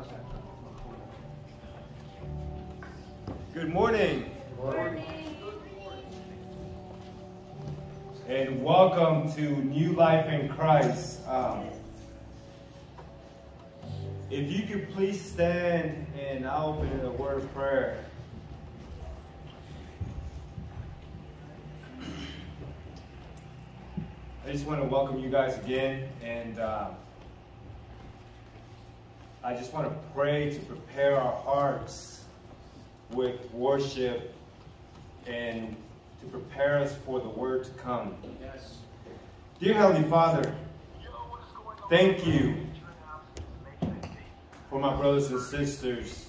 Good morning. Good morning. And welcome to New Life in Christ. If you could please stand, and I'll open in a word of prayer. I just want to welcome you guys again, and I just want to pray to prepare our hearts with worship and to prepare us for the word to come. Yes. Dear Heavenly Father, thank you for my brothers and sisters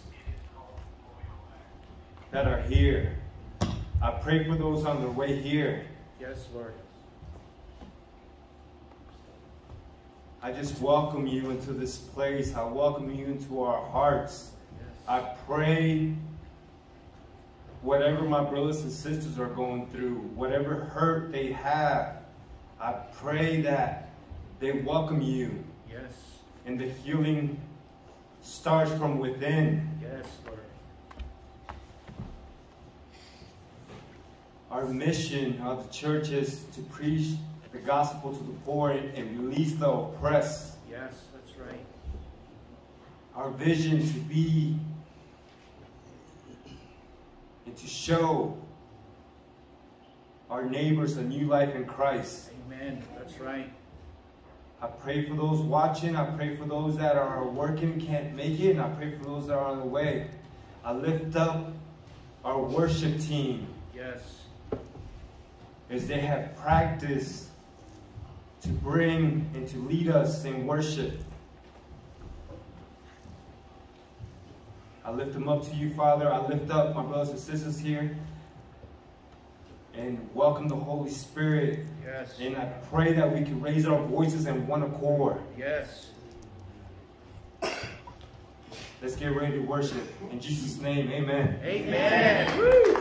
that are here. I pray for those on their way here. Yes, Lord. I just welcome you into this place. I welcome you into our hearts. Yes. I pray whatever my brothers and sisters are going through, whatever hurt they have, I pray that they welcome you. Yes. And the healing starts from within. Yes, Lord. Our mission of the church is to preach the gospel to the poor and release the oppressed. Yes, that's right. Our vision to be and to show our neighbors a new life in Christ. Amen. That's right. I pray for those watching. I pray for those that are working, can't make it. And I pray for those that are on the way. I lift up our worship team Yes. as they have practiced to bring and to lead us in worship. I lift them up to you, Father. I lift up my brothers and sisters here and welcome the Holy Spirit. Yes. And I pray that we can raise our voices in one accord. Yes. Let's get ready to worship. In Jesus' name, amen. Amen. Woo.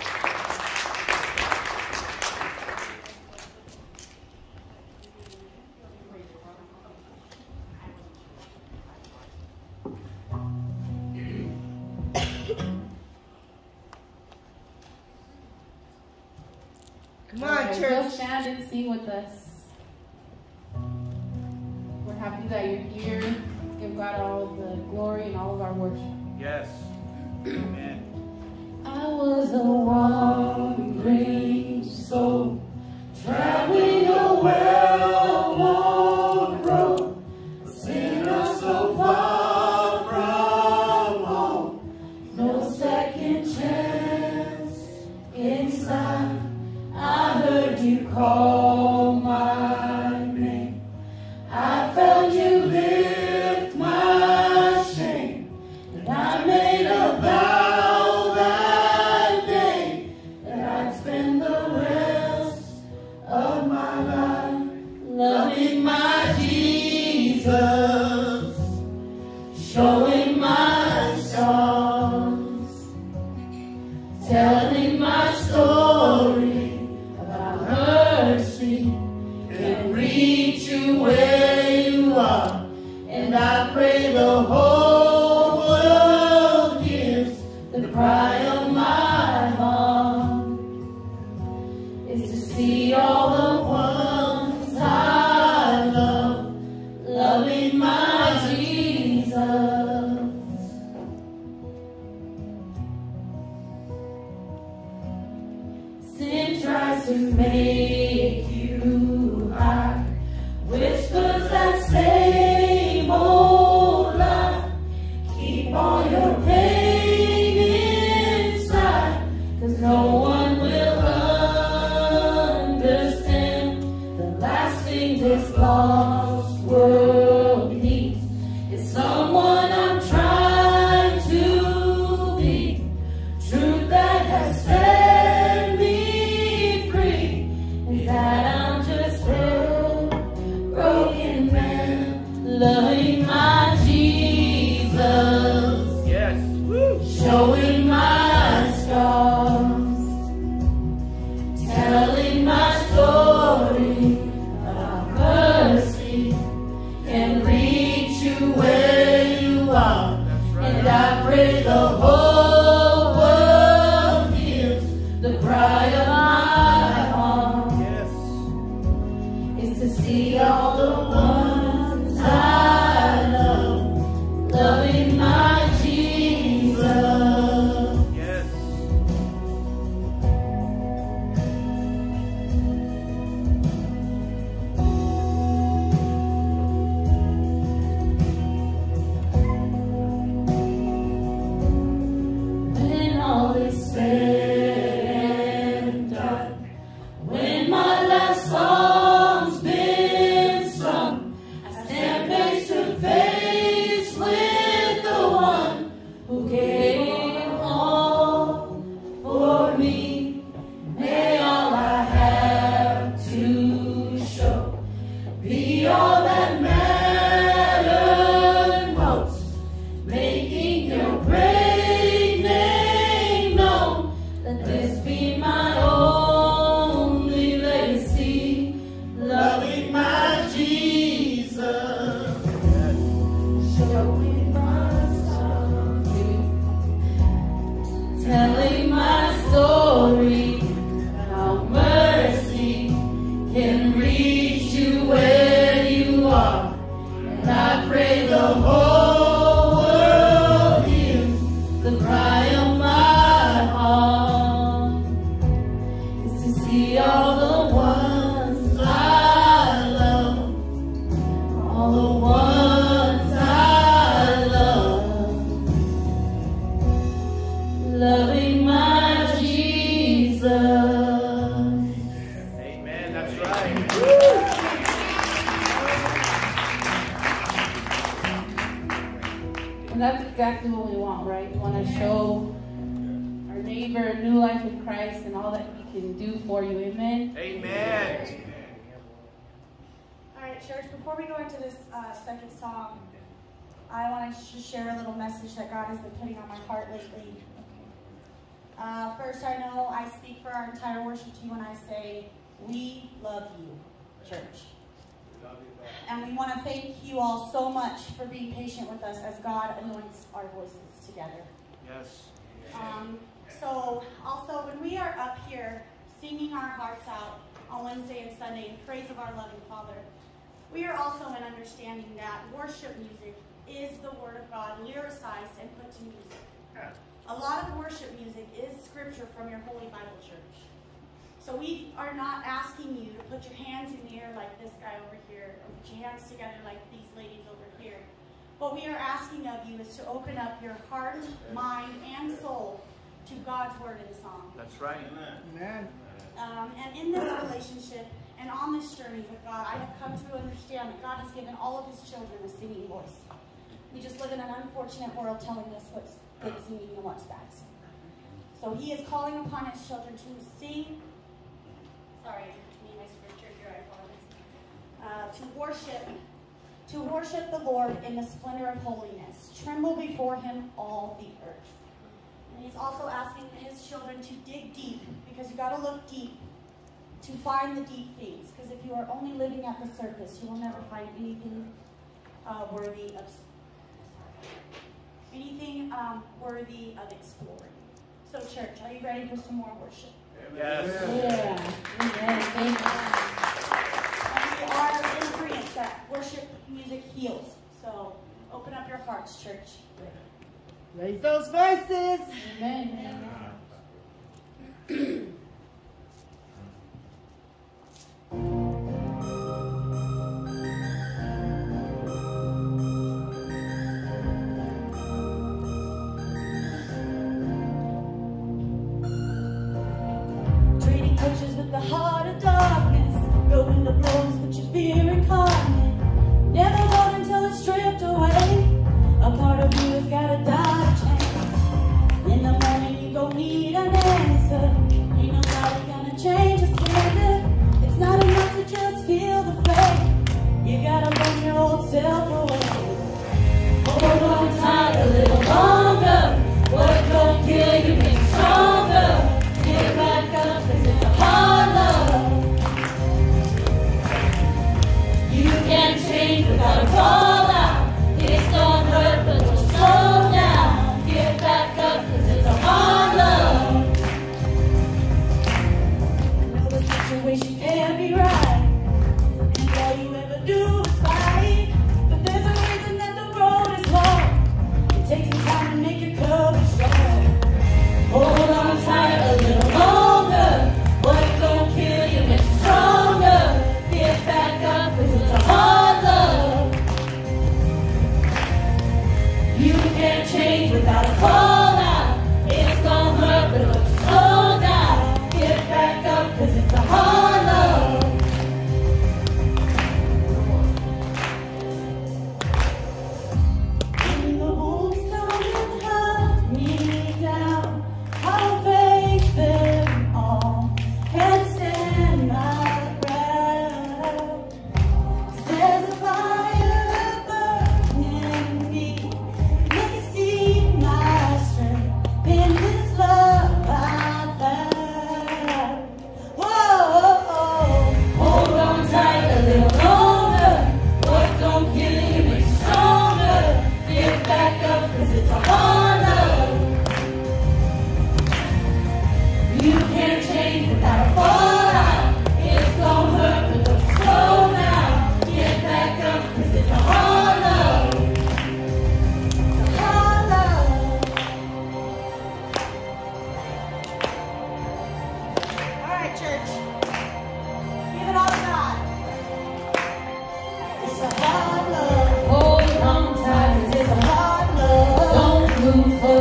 Come on, church. Stand and sing with us. We're happy that you're here. Let's give God all the glory and all of our worship. Yes. Amen. I was a wandering soul, traveling a well-worn road, a sinner so far from home, no second chance inside. I heard you call my name. I felt you lift my shame. And I made a vow that day that I'd spend the rest of my life loving my Jesus, showing my scars, telling my story. Mercy can reach you where you are, and I pray the whole world hears the cry of my heart is to see all the ones I love loving my Jesus. Sin tries to make you hide, whispers that same old lie. Keep all your pain inside, 'cause no one will understand. The last thing this lost world needs is someone I'm trying to be. Truth that has set me free is that I'm just a broken man loving my Jesus. Yes. Woo. Showing my scars, telling my story about mercy can reach you where you are, is to see all the ones I love, loving my Jesus. Yes. When all is said and done, when my last song's been sung, I stand face to face with the one who gave all for me. May all I have to show be all that mattered most, making your great name known. Let this be my only legacy, loving my Jesus, showing my story, telling my story, how mercy can reach you where you are. And I pray the whole world hears the cry of my heart, is to see all the ones I love, all the ones I love, loving my Jesus. Amen. That's right. And that's exactly what we want, right? We want to show our neighbor a new life in Christ and all that he can do for you. Amen? Amen. All right, church, before we go into this second song, I want to just share a little message that God has been putting on my heart lately. First, I know I speak for our entire worship team when I say, we love you, church. And we want to thank you all so much for being patient with us as God anoints our voices together. Yes. So also, when we are up here singing our hearts out on Wednesday and Sunday in praise of our loving Father, we are also in understanding that worship music is the Word of God lyricized and put to music. A lot of worship music is scripture from your Holy Bible Church. So we are not asking you to put your hands in the air like this guy over here, or put your hands together like these ladies over here. What we are asking of you is to open up your heart, mind, and soul to God's Word in song. That's right. And in this relationship and on this journey with God, I have come to understand that God has given all of His children a singing voice. We just live in an unfortunate world telling us what's good singing and what's bad singing. So He is calling upon His children to sing. Sorry, it's me, my scripture here, I apologize. To worship the Lord in the splendor of holiness. Tremble before Him, all the earth. And He's also asking His children to dig deep, because you got to look deep to find the deep things. Because if you are only living at the surface, you will never find anything worthy of exploring. So, church, are you ready for some more worship? Yes. Yeah. Amen. Thank you. And we are in agreement that worship music heals. So, open up your hearts, church. Raise those voices. Amen. Trading punches with the heart of darkness, going to blows with your fear incarnate. Never gone until it's stripped away. A part of you has gotta die to change. In the morning you gon' need an answer. Ain't nobody gonna change a standard. It's not enough to just feel the flame. You gotta burn your old self away. Hold on tight a little longer. What don't kill you makes stronger. Get back up, 'cause it's a hard love. You can't change without a fallout. It's don't hurt, but don't slow down. Get back up, 'cause it's a hard love. I know the situation can't be right.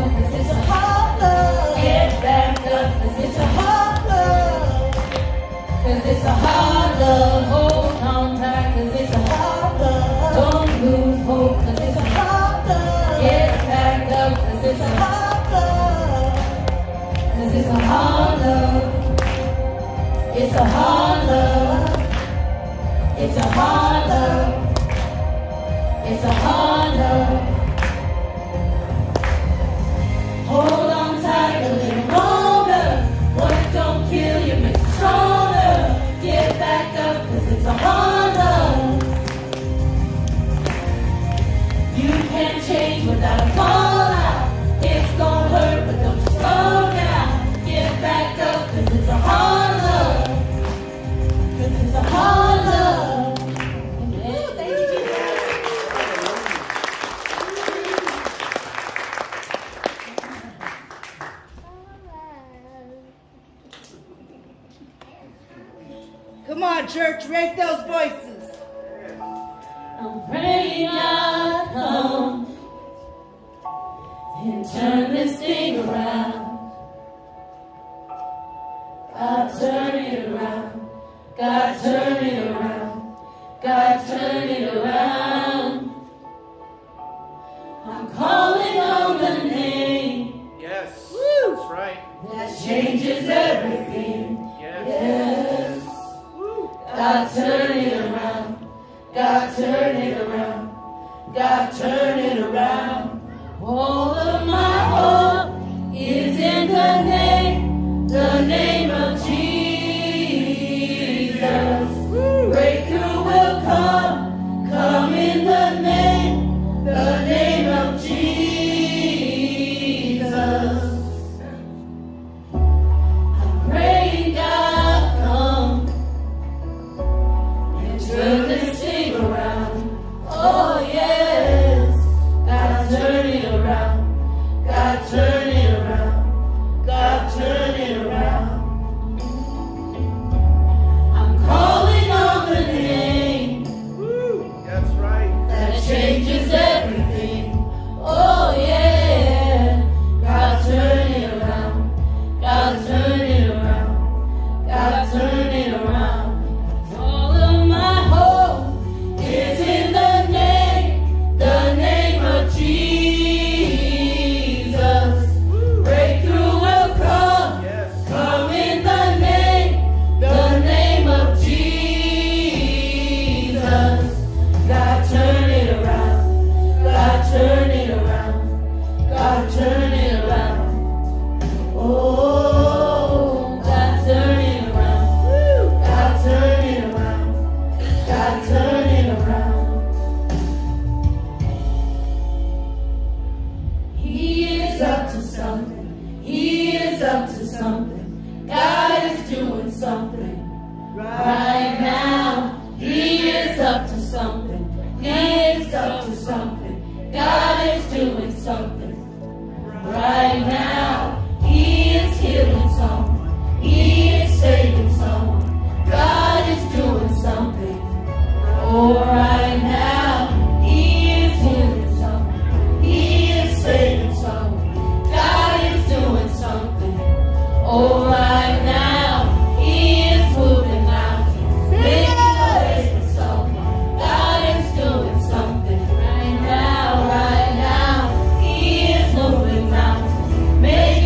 'cause it's a hard love. Get back up, 'cause it's a hard love. 'Cause it's a hard love. Hold on tight, 'cause it's a hard love. Don't lose hope, 'cause it's a hard love. Get back up, 'cause it's a hard love. 'Cause it's a hard love. It's a hard love. It's a hard love. It's a hard love. Hold on tight a little longer. What don't kill you makes you stronger. Get back up, 'cause it's a hard love. You can't change without a fallout. It's gonna hurt, but don't you slow down. Get back up, 'cause it's a hard love. 'Cause it's a hard love. Ooh, thank you, Jesus. Come on, church, raise those voices. I'm praying God come and turn this thing around. God turn it around. God turn it around. God turn it around. I'm calling on the name Yes. That's right. that changes everything. Yes. Yes. God turn it around. God turn it around. God turn it around. All of my hope is in the name of Jesus. Breakthrough will come in the name of Jesus. I'm praying God come and turn this thing around. Oh yes, God turn it around. God turn it around. God turn it around. I'm calling on the name That's right. that changes everything. Oh yeah, God turn it around. God turn it around. God turn it around. All of my hope is in the name of Jesus. Breakthrough will Yes. come in the name of Jesus. God turn it around. God turn it around. God turn it around. Oh, God turn it around. God turn it around. God turn it around. He is up to something. He is up to something. God is doing something right now. He is up to something. He is up to something. God is doing something right now. He is healing someone. He is saving someone. God is doing something. Oh, right now. He is healing someone. He is saving someone. God is doing something. Oh, right now. He is moving mountains. Making ways for someone. God is doing something. Right now. He is moving mountains. Making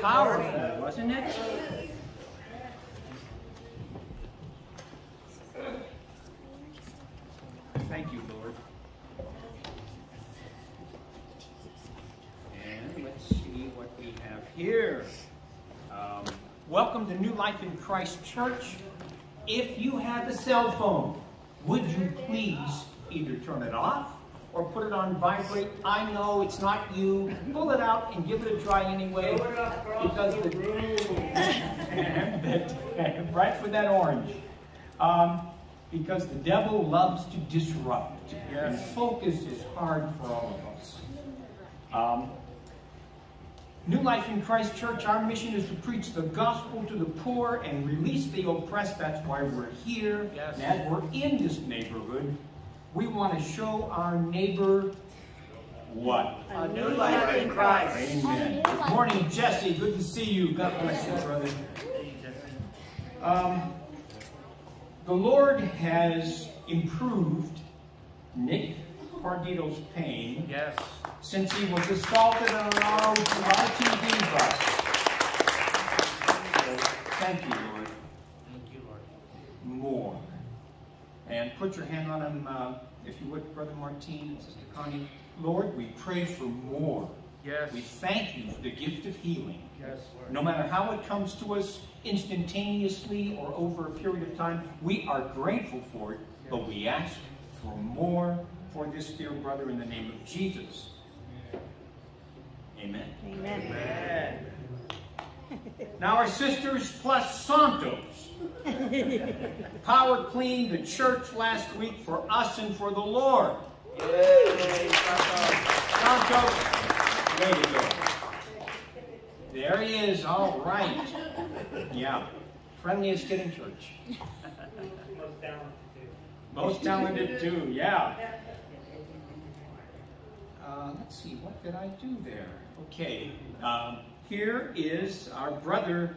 powerful, wasn't it? Thank you, Lord. And let's see what we have here. Welcome to New Life in Christ Church. If you have a cell phone, would you please either turn it off or put it on vibrate? I know it's not you. Pull it out and give it a try anyway. Because right for that orange. Because the devil loves to disrupt. And focus is hard for all of us. New Life in Christ Church, our mission is to preach the gospel to the poor and release the oppressed. That's why we're here. Yes. And as we're in this neighborhood, we want to show our neighbor what? A new life in Christ. Amen. Good morning, Jesse. Good to see you. God bless you, brother. The Lord has improved Nick Pardito's pain. Yes. Since he was assaulted on our RTV bus. Thank you, Lord. Thank you, Lord. More. And put your hand on him, if you would, Brother Martin and Sister Connie. Lord, we pray for more. Yes. We thank you for the gift of healing. Yes, Lord. No matter how it comes to us instantaneously or over a period of time, we are grateful for it, but we ask for more for this dear brother in the name of Jesus. Amen. Amen. Now our sisters plus Santos power cleaned the church last week for us and for the Lord. Yay. Santos, way to go. There he is, all right. Yeah, friendliest kid in church. Most talented too, yeah. Let's see, what did I do there? Okay, here is our brother,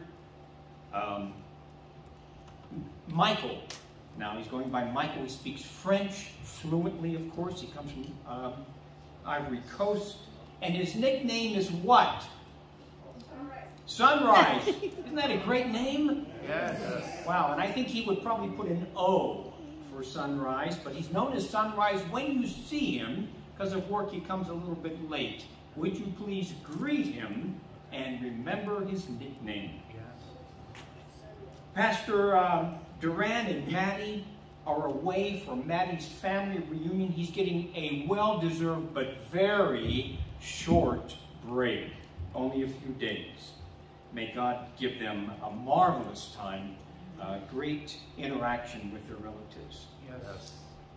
Michael. Now he's going by Michael. He speaks French fluently, of course. He comes from Ivory Coast. And his nickname is what? Sunrise. Isn't that a great name? Yes. Wow, and I think he would probably put an O for Sunrise, but he's known as Sunrise. When you see him, because of work, he comes a little bit late. Would you please greet him and remember his nickname? Yes. Pastor Duran and Maddie are away for Maddie's family reunion. He's getting a well-deserved but very short break, only a few days. May God give them a marvelous time, great interaction with their relatives. Yes.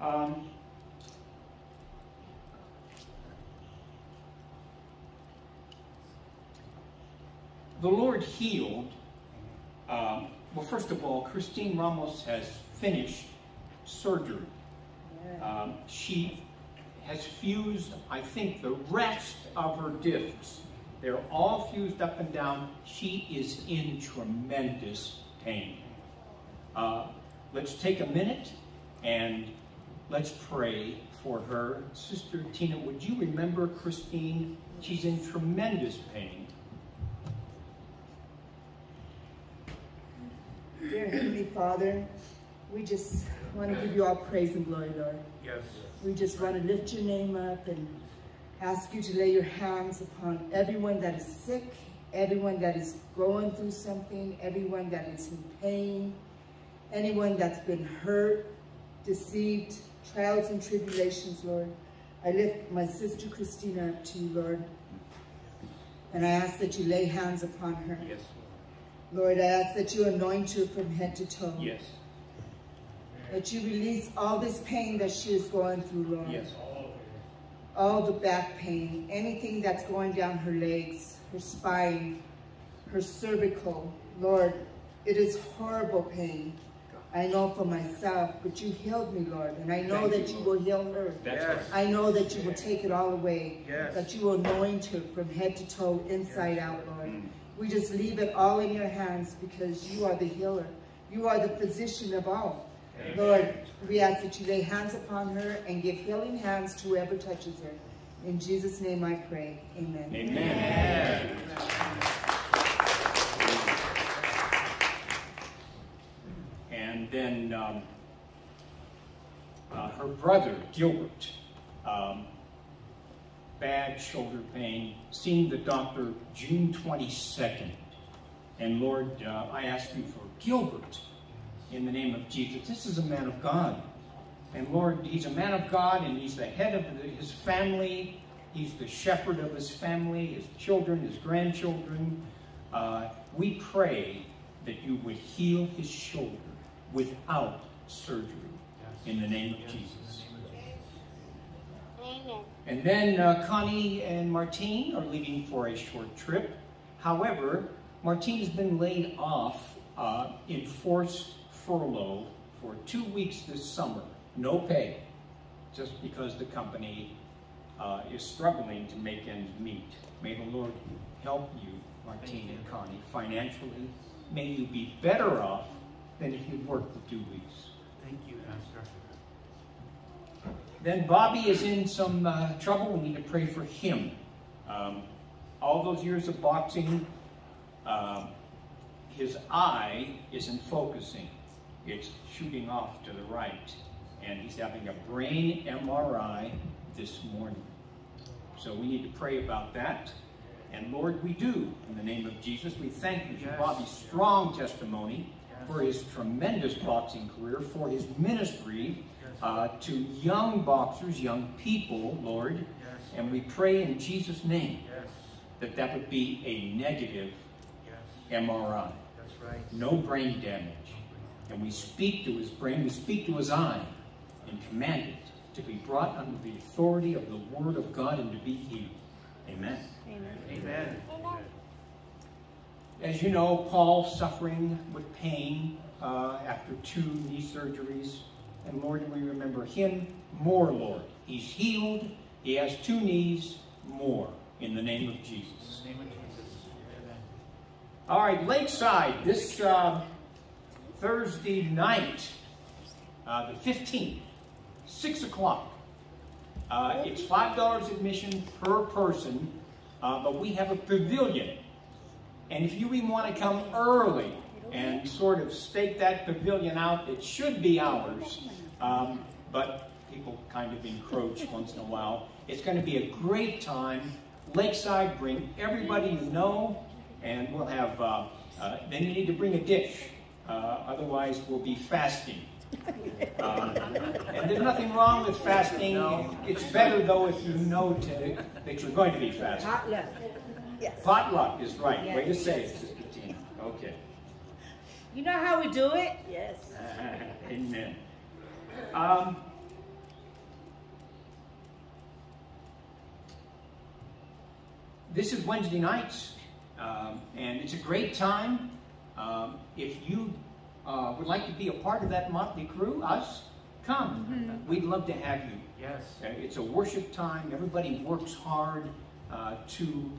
The Lord healed. Well, first of all, Christine Ramos has finished surgery. She has fused, I think, the rest of her discs. They're all fused up and down. She is in tremendous pain. Let's take a minute and let's pray for her. Sister Tina, would you remember Christine? She's in tremendous pain. Dear Heavenly Father, we just want to give you all praise and glory, Lord. Yes. We just want to lift your name up and ask you to lay your hands upon everyone that is sick, everyone that is going through something, everyone that is in pain, anyone that's been hurt, deceived, trials and tribulations, Lord. I lift my sister Christina up to you, Lord, and I ask that you lay hands upon her. Yes, Lord, I ask that you anoint her from head to toe. yes, That you release all this pain that she is going through, Lord. yes. All the back pain, anything that's going down her legs, her spine, her cervical. Lord, it is horrible pain. I know for myself, but you healed me, Lord, and I know that you will heal her. That's Yes. right. I know that you will take it all away, Yes. that you will anoint her from head to toe, inside out, Lord. We just leave it all in your hands because you are the healer. You are the physician of all. Amen. Lord, we ask that you lay hands upon her and give healing hands to whoever touches her. In Jesus' name I pray. Amen. Amen. her brother, Gilbert, bad shoulder pain, seeing the doctor June 22nd. And Lord, I ask you for Gilbert in the name of Jesus. This is a man of God. And Lord, he's a man of God, and he's the head of his family. He's the shepherd of his family, his children, his grandchildren. We pray that you would heal his shoulder without surgery in the name of Jesus. Amen. And then Connie and Martine are leaving for a short trip. However, Martine has been laid off in forced furlough for 2 weeks this summer. No pay, just because the company is struggling to make ends meet. May the Lord help you, Martine and Connie, financially. May you be better off than if you'd worked the 2 weeks. Thank you, Pastor. Then Bobby is in some trouble. We need to pray for him. All those years of boxing, his eye isn't focusing. It's shooting off to the right. And he's having a brain MRI this morning. So we need to pray about that. And Lord, we do. In the name of Jesus, we thank you for Bobby's strong testimony, for his tremendous boxing career, for his ministry to young boxers, young people, Lord. And we pray in Jesus' name that that would be a negative MRI. That's right. No brain damage. And we speak to his brain, we speak to his eye, and command it to be brought under the authority of the Word of God and to be healed. Amen. Amen. Amen. As you know, Paul suffering with pain after 2 knee surgeries. And Lord, we remember him more, Lord. He's healed. He has 2 knees more in the name of Jesus. In the name of Jesus. Amen. All right, Lakeside, this Thursday night, the 15th, 6 o'clock. It's $5 admission per person, but we have a pavilion. And if you even want to come early and sort of stake that pavilion out, it should be ours. But people kind of encroach once in a while. It's going to be a great time. Lakeside, bring everybody you know, and we'll have, then you need to bring a dish. Otherwise, we'll be fasting. And there's nothing wrong with fasting. No. It's better, though, if you know that you're going to be fasting. Potluck. Yes. Potluck is right. Yes. Way to say it, Sister Tina. Okay. You know how we do it? Yes. Amen. This is Wednesday nights, and it's a great time. If you would like to be a part of that motley crew, us, come. Mm-hmm. We'd love to have you. Yes. It's a worship time. Everybody works hard to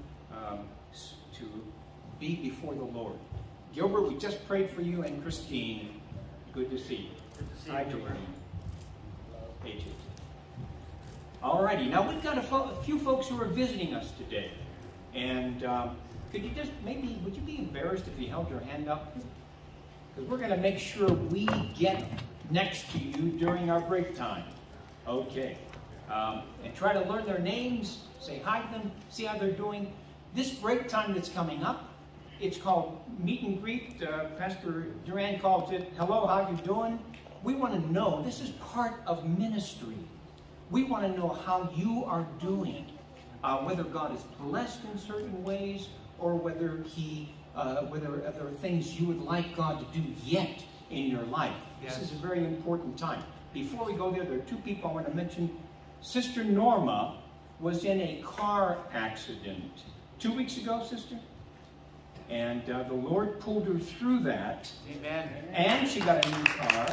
be before the Lord. Gilbert, we just prayed for you, and Christine. Good to see you. Good to see you, Hi, Gilbert. Hey, all righty. Now, we've got a few folks who are visiting us today. And could you just, maybe, would you be embarrassed if you held your hand up? Because we're going to make sure we get next to you during our break time. Okay. And try to learn their names, say hi to them, see how they're doing. This break time that's coming up, it's called Meet and Greet. Pastor Duran calls it, hello, how you doing? We want to know, this is part of ministry. We want to know how you are doing. Whether God is blessed in certain ways, or whether whether there are things you would like God to do yet in your life. Yes. This is a very important time. Before we go there are 2 people I want to mention. Sister Norma was in a car accident 2 weeks ago, sister? And the Lord pulled her through that. Amen. And she got a new car.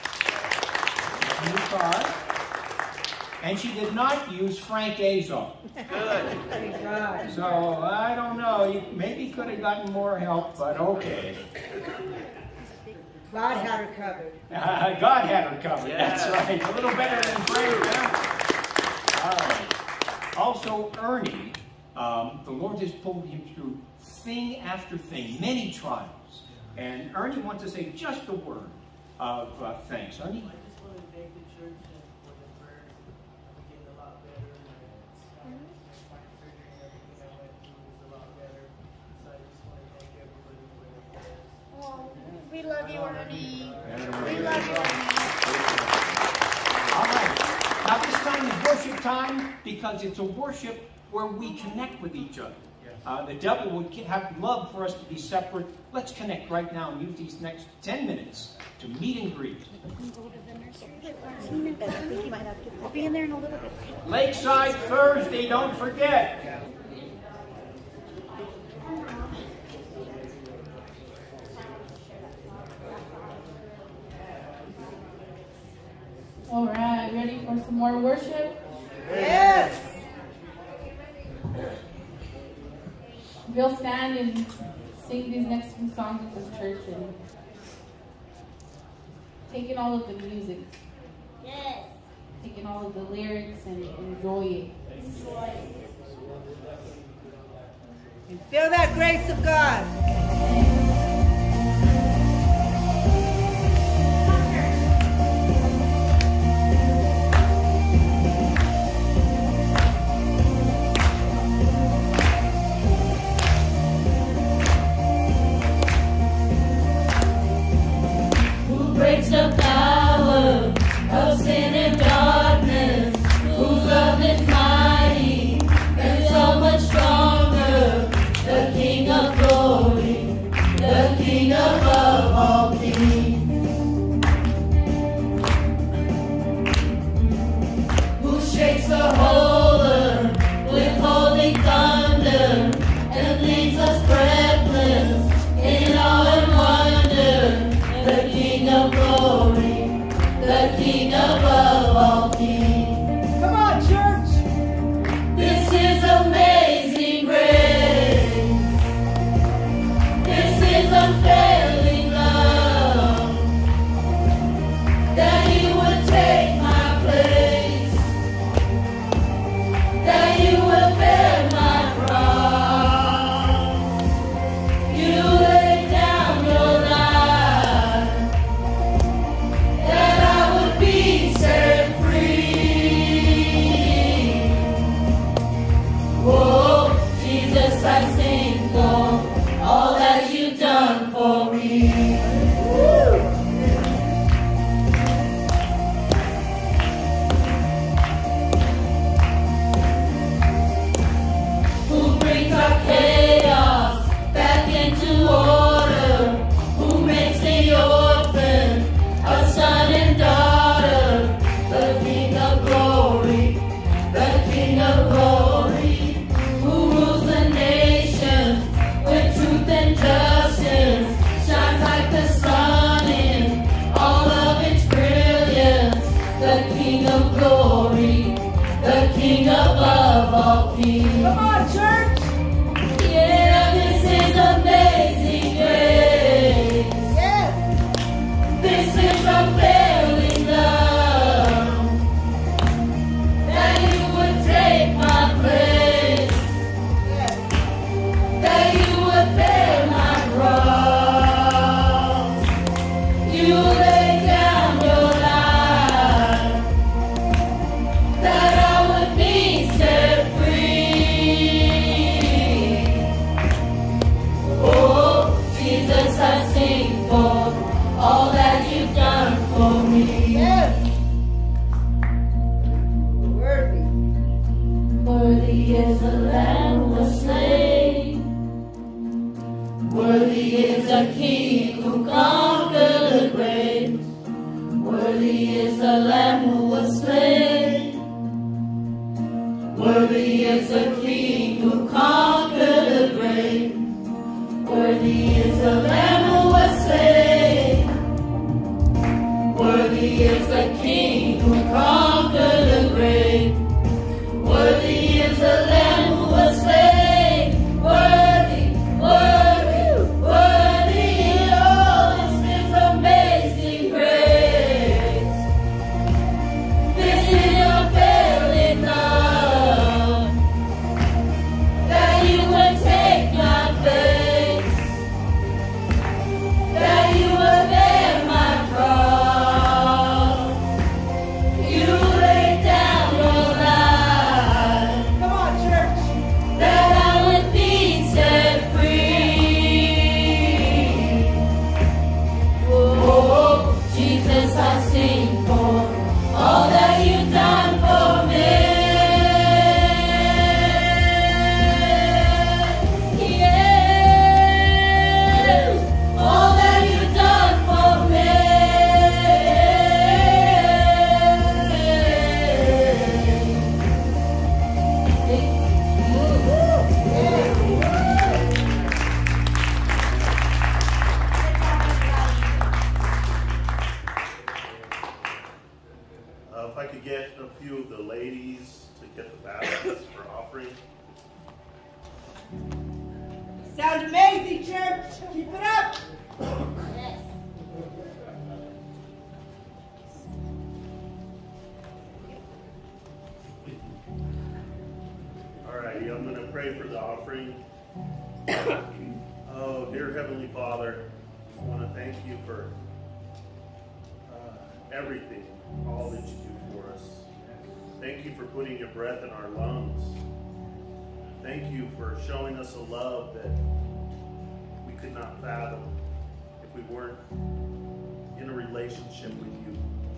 And she did not use Frank Azar. Good. So, I don't know. You maybe could have gotten more help, but okay. God had her covered. God had her covered. Yeah. That's right. A little better than Frank. Yeah? All right. Also, Ernie, the Lord has pulled him through thing after thing, many trials. And Ernie wants to say just a word of thanks. Honey? I just want to thank the church and for the prayers. I'm getting a lot better. And my surgery and everything I went through is a lot better. So I just want to thank everybody for their prayers. Oh, we love you, Ernie. We love you, Ernie. All right. Now this time is worship time because it's a worship where we connect with each other. The devil would love for us to be separate. Let's connect right now and use these next 10 minutes to meet and greet. I'll be in there in a little bit. Lakeside Thursday, don't forget. All right, ready for some more worship? Yes. We'll stand and sing these next few songs at this church and take in all of the music. Yes. Take in all of the lyrics and enjoy it. And feel that grace of God. Breaks the power of sin and darkness, whose love is mighty and so much stronger. The King of glory, the King above all kings, who shakes the whole earth with holy thunder and leaves us breathless in awe and wonder. The King of glory, the King above all kings. Come on, church. This is amazing grace. This is unfailing love. That you would take my place. That you will bear my cross. You lay down your life. That I would be set free. Oh, Jesus, I sing for all that you've done for me. Who brings our chaos back into order? Who makes the orphan a son and daughter? The King of glory, the King of glory, who rules the nations with truth and justice, shines like the sun in all of its brilliance. The King of glory, the King above all kings. Come on, church. Yeah, this is amazing grace. Yes. This is unfailing love. That you would take my place. Yes. That you would bear my cross. You lay down your life. That I would be set free. Oh, Jesus, I sing for all that you've done for me. Yes. Worthy. Worthy is the Lamb who was slain. Worthy is the King who conquered the grave. Worthy is the Lamb who was slain. Worthy is the King who conquered the grave. Worthy is the Lamb who was slain. Worthy is the King who conquered the grave. Worthy is the Lamb who was slain. Worthy, worthy, worthy. Oh, this is amazing grace. This is unfailing love. That of the ladies to get the baskets for offering. Sound amazing, church. Keep it up. Yes. Alrighty, I'm going to pray for the offering. Oh, dear Heavenly Father, I want to thank you for everything, all that you do for us. Thank you for putting your breath in our lungs. Thank you for showing us a love that we could not fathom if we weren't in a relationship with you.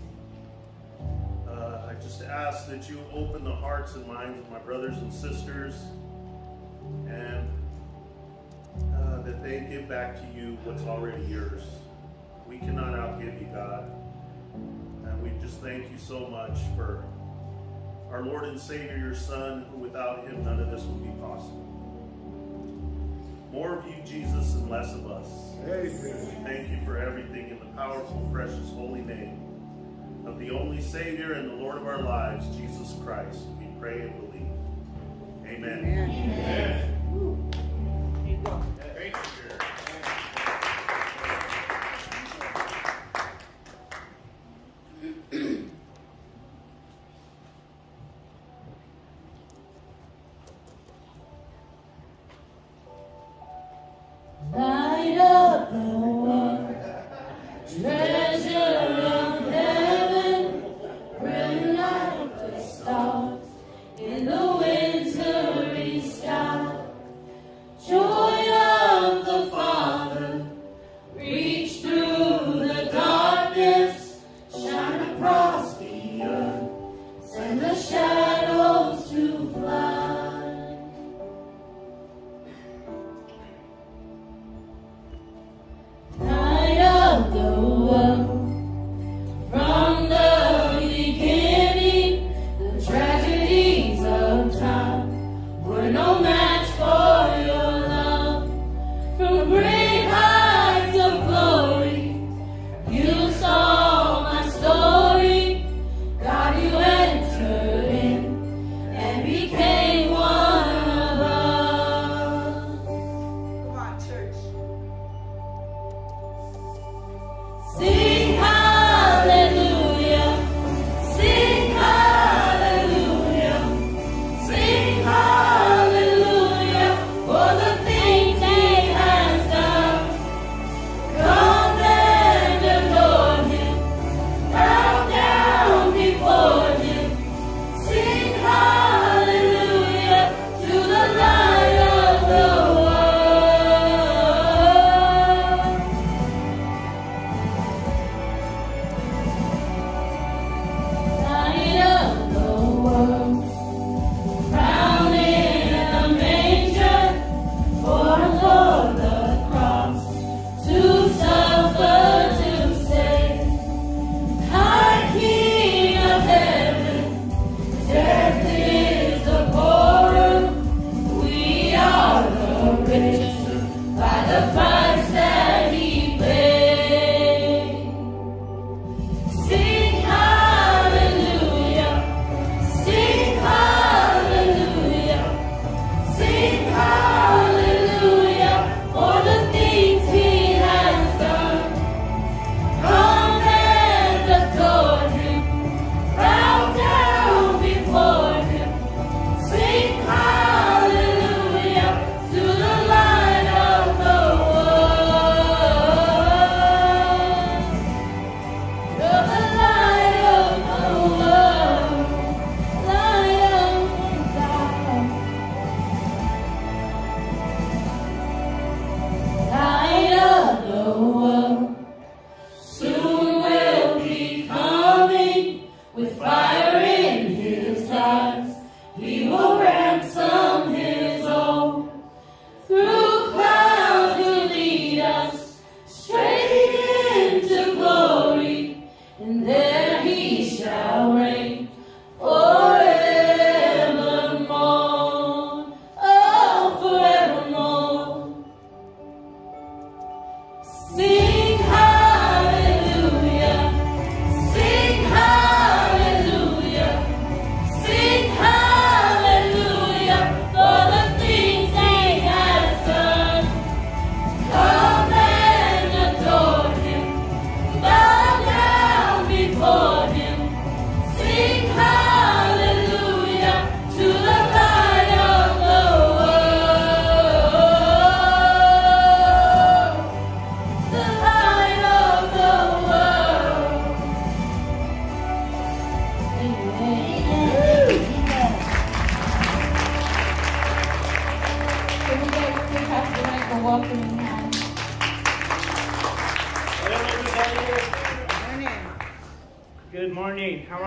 I just ask that you open the hearts and minds of my brothers and sisters, and that they give back to you what's already yours. We cannot outgive you, God. And we just thank you so much for our Lord and Savior, your Son, who without him none of this would be possible. More of you, Jesus, and less of us. Amen. Thank you for everything in the powerful, precious, holy name of the only Savior and the Lord of our lives, Jesus Christ. We pray and believe. Amen. Amen. Amen. Here you go. Thank you, Jared. Light of the world, treasure of heaven, burn like the stars in the wintry sky. Joy of the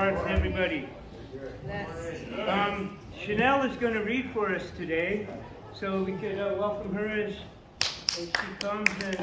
hearts, everybody. Chanel is going to read for us today, so we could welcome her as she comes and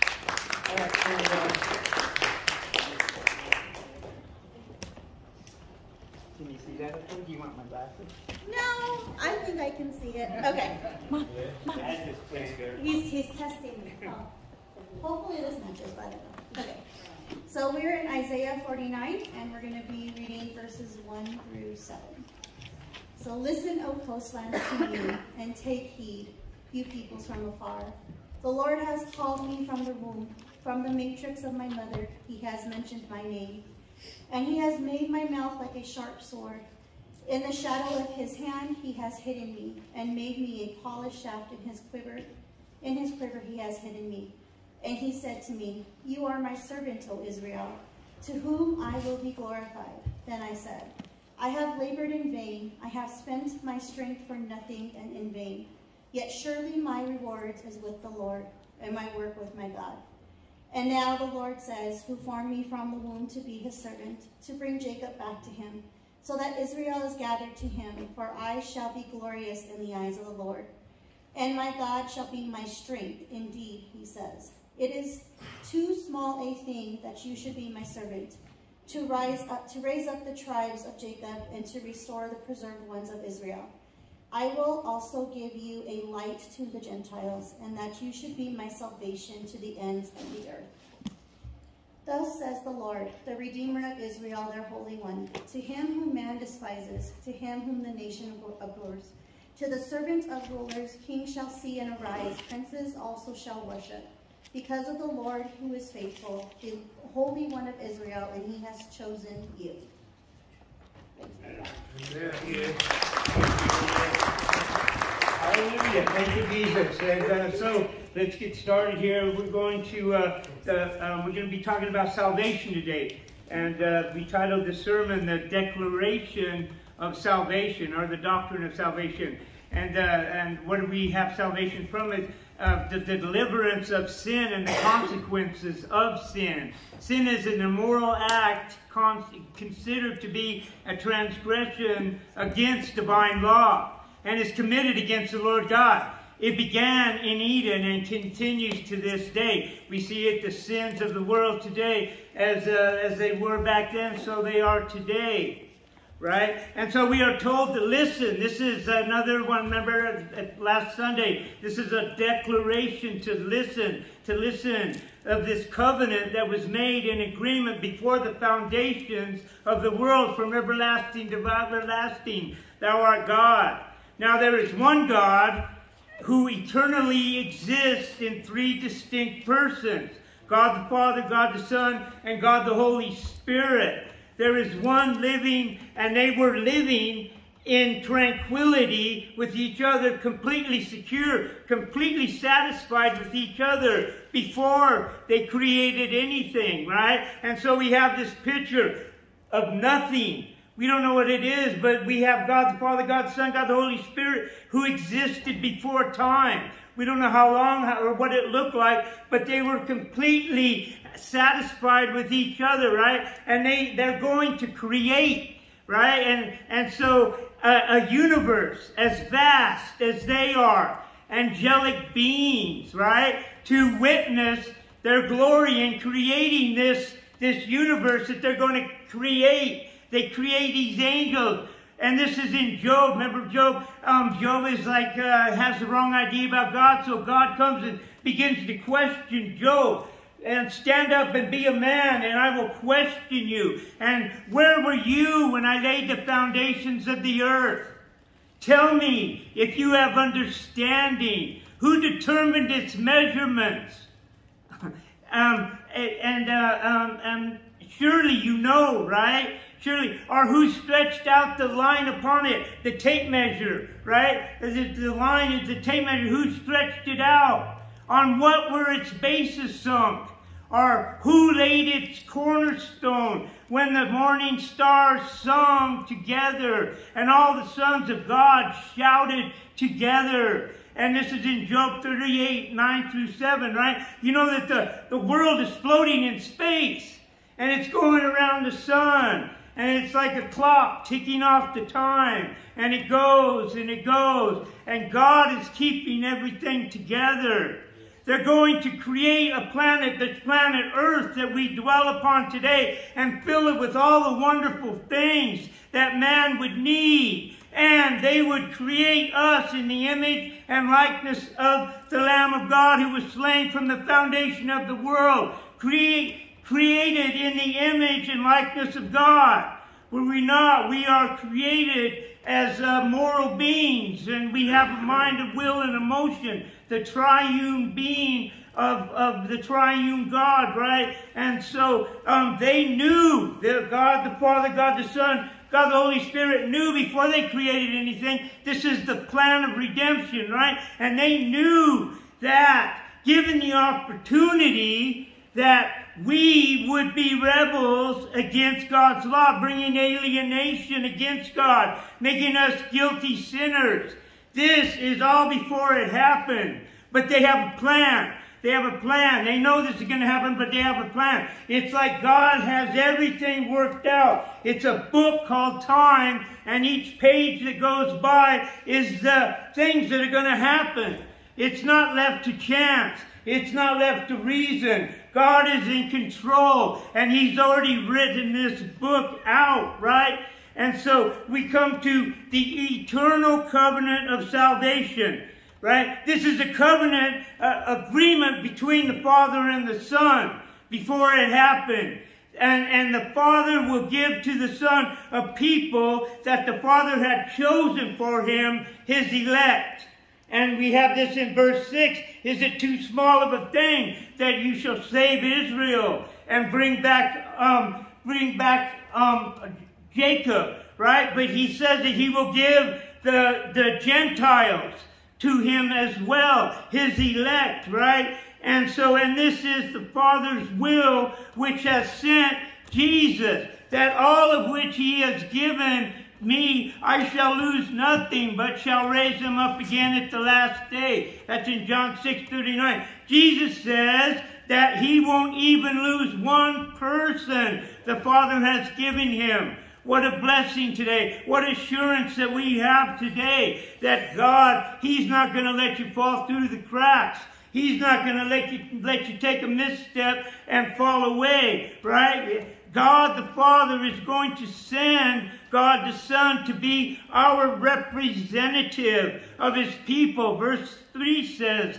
can you see that? Do you want my glasses? No, I think I can see it. Okay. Mom. He's testing me. Oh. Hopefully this matches, but I don't know. Okay. So we're in Isaiah 49, and we're going to be reading verses 1 through 7. So listen, O coastlands, to me, and take heed, you peoples from afar. The Lord has called me from the womb, from the matrix of my mother. He has mentioned my name. And he has made my mouth like a sharp sword. In the shadow of his hand he has hidden me, and made me a polished shaft in his quiver. In his quiver he has hidden me. And he said to me, you are my servant, O Israel, to whom I will be glorified. Then I said, I have labored in vain. I have spent my strength for nothing and in vain. Yet surely my reward is with the Lord, and my work with my God. And now the Lord says, who formed me from the womb to be his servant, to bring Jacob back to him, so that Israel is gathered to him, for I shall be glorious in the eyes of the Lord. And my God shall be my strength, indeed, he says. It is too small a thing that you should be my servant, to raise up the tribes of Jacob, and to restore the preserved ones of Israel. I will also give you a light to the Gentiles, and that you should be my salvation to the ends of the earth. Thus says the Lord, the Redeemer of Israel, their Holy One, to him whom man despises, to him whom the nation abhors, to the servant of rulers, kings shall see and arise, princes also shall worship, because of the Lord who is faithful, the Holy One of Israel, and he has chosen you. Hallelujah. Thank you, Jesus. And so let's get started here. We're going to be talking about salvation today. And we titled the sermon, The Declaration of Salvation, or the Doctrine of Salvation. And what do we have salvation from? Is the deliverance of sin and the consequences of sin. Sin is an immoral act considered to be a transgression against divine law, and is committed against the Lord God. It began in Eden and continues to this day. We see it, the sins of the world today, as they were back then, so they are today. Right? And so we are told to listen. This is another one, remember last Sunday, this is a declaration to listen of this covenant that was made in agreement before the foundations of the world, from everlasting to everlasting. Thou art God. Now there is one God who eternally exists in three distinct persons. God the Father, God the Son, and God the Holy Spirit. There is one living, and they were living in tranquility with each other, completely secure, completely satisfied with each other before they created anything, right? And so we have this picture of nothing. We don't know what it is, but we have God the Father, God the Son, God the Holy Spirit, who existed before time. We don't know how long or what it looked like, but they were completely satisfied with each other, right? And they're going to create, right? And so a universe as vast as they are, angelic beings, right? To witness their glory in creating this universe that they're going to create. They create these angels. And this is in Job. Remember Job? Job is like, has the wrong idea about God. So God comes and begins to question Job. And stand up and be a man, and I will question you. And where were you when I laid the foundations of the earth? Tell me if you have understanding. Who determined its measurements? Surely you know, right? Surely, or who stretched out the line upon it, the tape measure, right? The line is the tape measure. Who stretched it out? On what were its bases sunk? Or who laid its cornerstone when the morning stars sung together and all the sons of God shouted together? And this is in Job 38, 9 through 7, right? You know that the world is floating in space, and it's going around the sun. And it's like a clock ticking off the time. And it goes and it goes. And God is keeping everything together. They're going to create a planet, that's planet Earth, that we dwell upon today, and fill it with all the wonderful things that man would need. And they would create us in the image and likeness of the Lamb of God who was slain from the foundation of the world. Created in the image and likeness of God. Were we not? We are created as moral beings, and we have a mind, of will, and emotion. The triune being of the triune God, right? And so they knew that God the Father, God the Son, God the Holy Spirit knew before they created anything, this is the plan of redemption, right? And they knew that, given the opportunity, that we would be rebels against God's law, bringing alienation against God, making us guilty sinners. This is all before it happened. But they have a plan. They have a plan. They know this is going to happen, but they have a plan. It's like God has everything worked out. It's a book called time, and each page that goes by is the things that are going to happen. It's not left to chance. It's not left to reason. God is in control, and He's already written this book out, right? And so we come to the eternal covenant of salvation, right? This is a covenant agreement between the Father and the Son before it happened. And the Father will give to the Son a people that the Father had chosen for Him, His elect. And we have this in verse 6. Is it too small of a thing that you shall save Israel and bring back Jacob, right? But He says that He will give the Gentiles to Him as well, His elect, right? And so, and this is the Father's will, which has sent Jesus, that all of which He has given me, I shall lose nothing, but shall raise Him up again at the last day. That's in John 6:39. Jesus says that He won't even lose one person the Father has given Him. What a blessing today. What assurance that we have today that God, He's not going to let you fall through the cracks. He's not going to let you take a misstep and fall away, right? God the Father is going to send God the Son to be our representative of His people. Verse 3 says,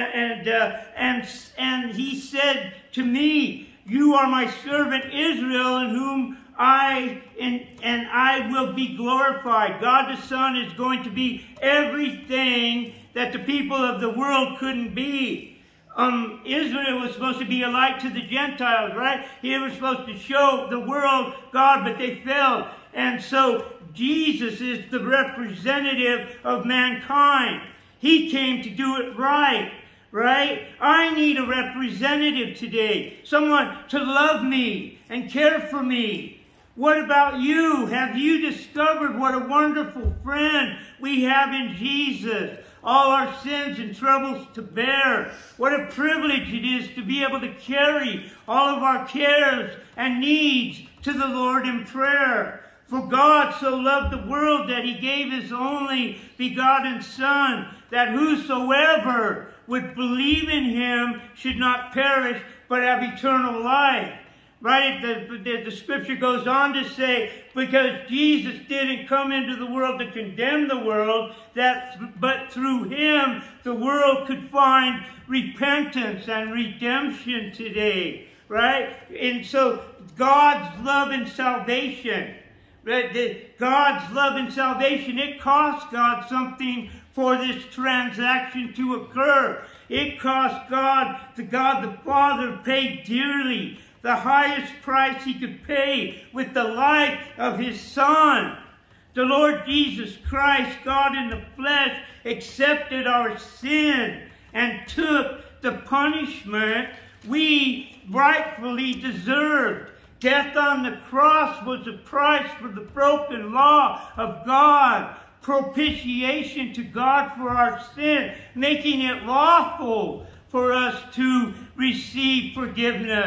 and He said to me, you are my servant Israel, in whom I will be glorified. God the Son is going to be everything that the people of the world couldn't be. Israel was supposed to be a light to the Gentiles, right? He was supposed to show the world God, but they failed. And so Jesus is the representative of mankind. He came to do it right, right? I need a representative today, someone to love me and care for me. What about you? Have you discovered what a wonderful friend we have in Jesus? All our sins and troubles to bear. What a privilege it is to be able to carry all of our cares and needs to the Lord in prayer. For God so loved the world that He gave His only begotten Son, that whosoever would believe in Him should not perish, but have eternal life. Right? The scripture goes on to say, because Jesus didn't come into the world to condemn the world, but through Him the world could find repentance and redemption today. Right? And so God's love and salvation, God's love and salvation, it cost God something for this transaction to occur. It cost God the Father paid dearly, the highest price He could pay with the life of His Son. The Lord Jesus Christ, God in the flesh, accepted our sin and took the punishment we rightfully deserved. Death on the cross was the price for the broken law of God. Propitiation to God for our sin, making it lawful for us to receive forgiveness.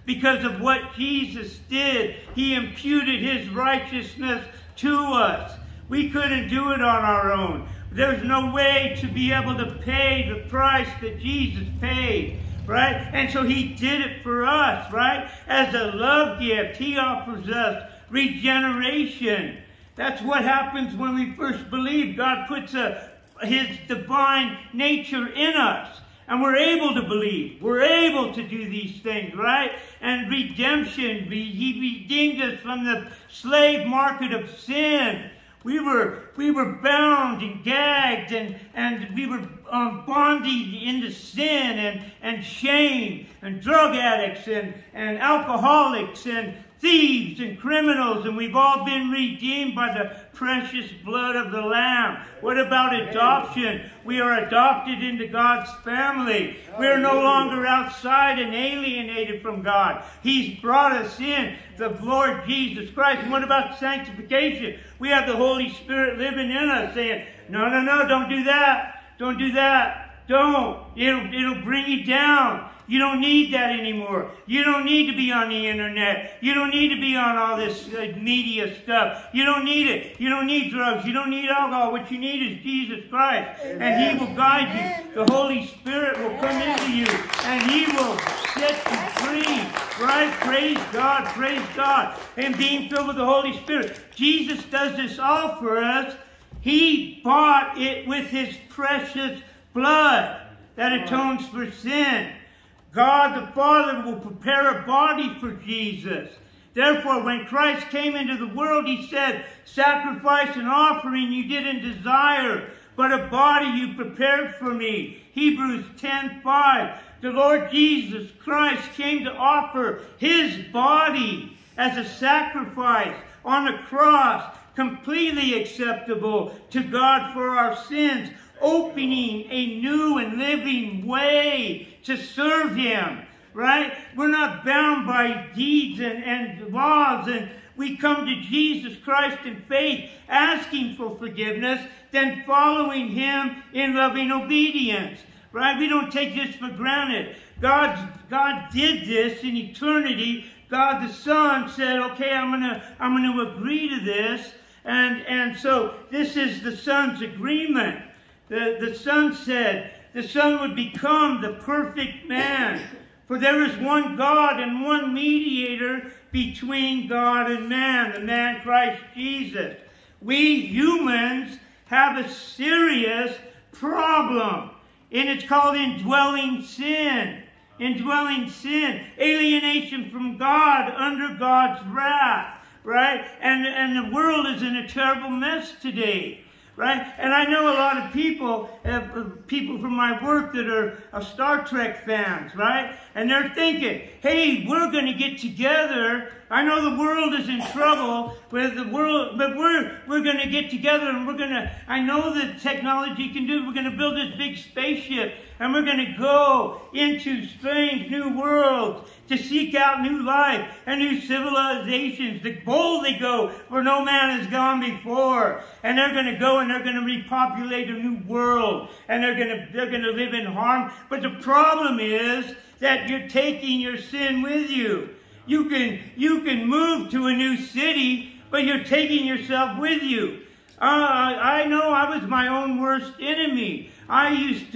because of what Jesus did. He imputed his righteousness to us. We couldn't do it on our own. There's no way to be able to pay the price that Jesus paid, right? And so he did it for us, right? As a love gift, he offers us regeneration. That's what happens when we first believe. God puts his divine nature in us. And we're able to believe. We're able to do these things, right? And redemption. He redeemed us from the slave market of sin. We were bound and gagged, and we were bonded into sin and shame, and drug addicts and alcoholics and thieves and criminals, and we've all been redeemed by the precious blood of the Lamb. What about adoption? We are adopted into God's family. We are no longer outside and alienated from God. He's brought us in, the Lord Jesus Christ. And what about sanctification? We have the Holy Spirit living in us saying, no, no, no, don't do that. Don't do that. Don't. It'll bring you down. You don't need that anymore. You don't need to be on the internet. You don't need to be on all this media stuff. You don't need it. You don't need drugs. You don't need alcohol. What you need is Jesus Christ. Amen. And he will guide you. The Holy Spirit will come into you. And he will set you free. Right? Praise God. Praise God. And being filled with the Holy Spirit. Jesus does this all for us. He bought it with his precious blood that atones for sin. God the Father will prepare a body for Jesus. Therefore, when Christ came into the world, he said, sacrifice and offering you didn't desire, but a body you prepared for me. Hebrews 10:5. The Lord Jesus Christ came to offer his body as a sacrifice on the cross, completely acceptable to God for our sins, opening a new and living way to serve him, right? We're not bound by deeds and laws, and we come to Jesus Christ in faith, asking for forgiveness, then following him in loving obedience, right? We don't take this for granted. God did this in eternity. God the Son said, okay, I'm gonna agree to this, and so this is the Son's agreement. The Son said the Son would become the perfect man. For there is one God and one mediator between God and man, the man Christ Jesus. We humans have a serious problem, and it's called indwelling sin. Indwelling sin. Alienation from God, under God's wrath, right? And the world is in a terrible mess today. Right? And I know a lot of people from my work that are Star Trek fans, right? And they're thinking, hey, we're going to get together. I know the world is in trouble with the world, but we're going to get together and I know that technology can do it. We're going to build this big spaceship and we're going to go into strange new worlds to seek out new life and new civilizations, to boldly go where no man has gone before. And they're going to go and they're going to repopulate a new world, and they're going to live in harm. But the problem is that you're taking your sin with you. You can move to a new city, but you're taking yourself with you. I know I was my own worst enemy. I used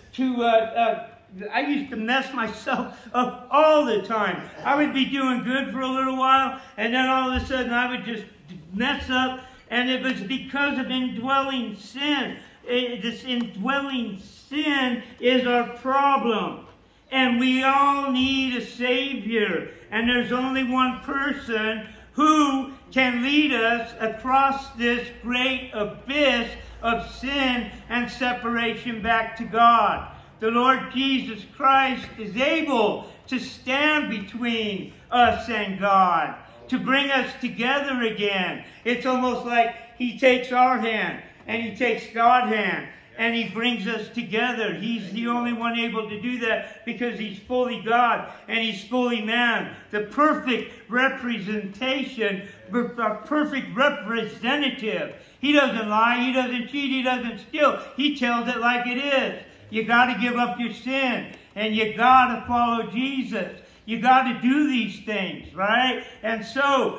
to mess myself up all the time. I would be doing good for a little while, and then all of a sudden I would just mess up, and it was because of indwelling sin. This indwelling sin is our problem. And we all need a Savior. And there's only one person who can lead us across this great abyss of sin and separation back to God. The Lord Jesus Christ is able to stand between us and God, to bring us together again. It's almost like he takes our hand and he takes God's hand and he brings us together. He's the only one able to do that because he's fully God and he's fully man. The perfect representation, perfect representative. He doesn't lie, he doesn't cheat, he doesn't steal. He tells it like it is. You got to give up your sin, and you got to follow Jesus. You got to do these things, right? And so,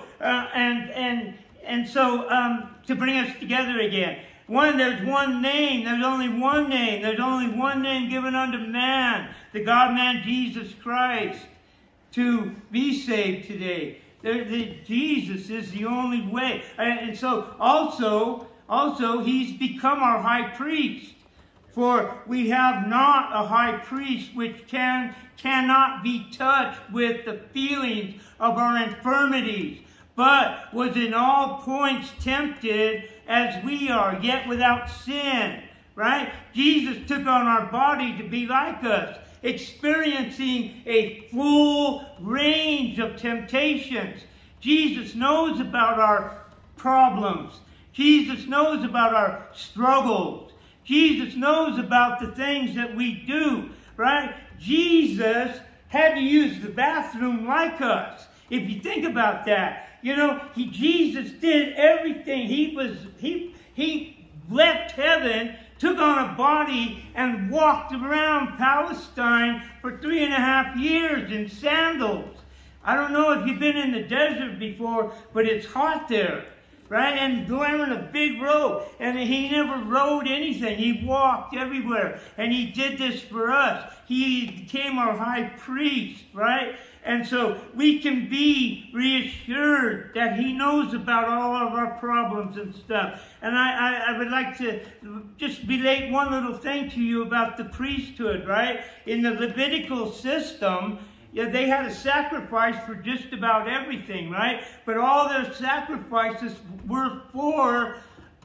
to bring us together again. There's one name. There's only one name. There's only one name given unto man, the God-man Jesus Christ, to be saved today. Jesus is the only way. And so also, he's become our high priest. For we have not a high priest which cannot be touched with the feelings of our infirmities, but was in all points tempted as we are, yet without sin. Right? Jesus took on our body to be like us, experiencing a full range of temptations. Jesus knows about our problems. Jesus knows about our struggles. Jesus knows about the things that we do, right? Jesus had to use the bathroom like us. If you think about that, you know, Jesus did everything. He left heaven, took on a body, and walked around Palestine for 3.5 years in sandals. I don't know if you've been in the desert before, but it's hot there. Right? And wearing a big robe. And he never rode anything. He walked everywhere. And he did this for us. He became our high priest, right? And so we can be reassured that he knows about all of our problems and stuff. And I would like to just relate one little thing to you about the priesthood, right? In the Levitical system, yeah, they had a sacrifice for just about everything, right? But all their sacrifices were for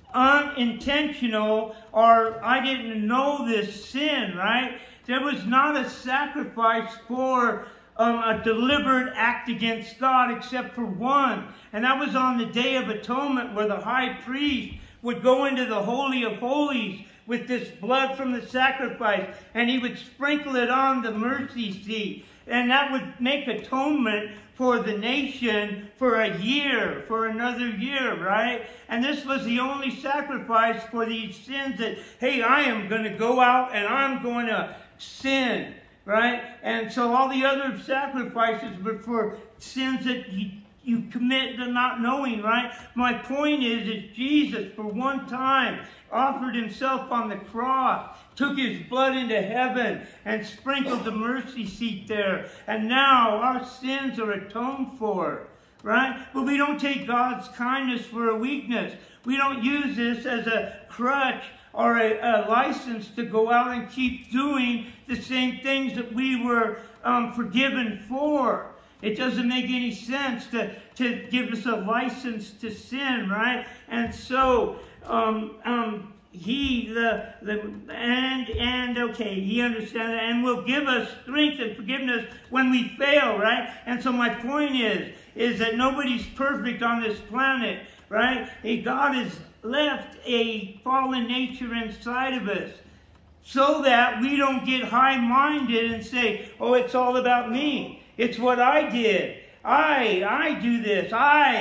unintentional or I didn't know this sin, right? There was not a sacrifice for a deliberate act against God except for one. And that was on the Day of Atonement, where the high priest would go into the Holy of Holies with this blood from the sacrifice, and he would sprinkle it on the mercy seat. And that would make atonement for the nation for a year, for another year, right? And this was the only sacrifice for these sins that, hey, I am going to go out and I'm going to sin, right? And so all the other sacrifices were for sins that you commit to not knowing, right? My point is Jesus, for one time, offered himself on the cross, took his blood into heaven, and sprinkled the mercy seat there. And now our sins are atoned for, right? But we don't take God's kindness for a weakness. We don't use this as a crutch or a license to go out and keep doing the same things that we were forgiven for. It doesn't make any sense to give us a license to sin, right? And so, he understands that and will give us strength and forgiveness when we fail, right? And so my point is that nobody's perfect on this planet, right? God has left a fallen nature inside of us so that we don't get high-minded and say, oh, it's all about me. It's what I did. I do this.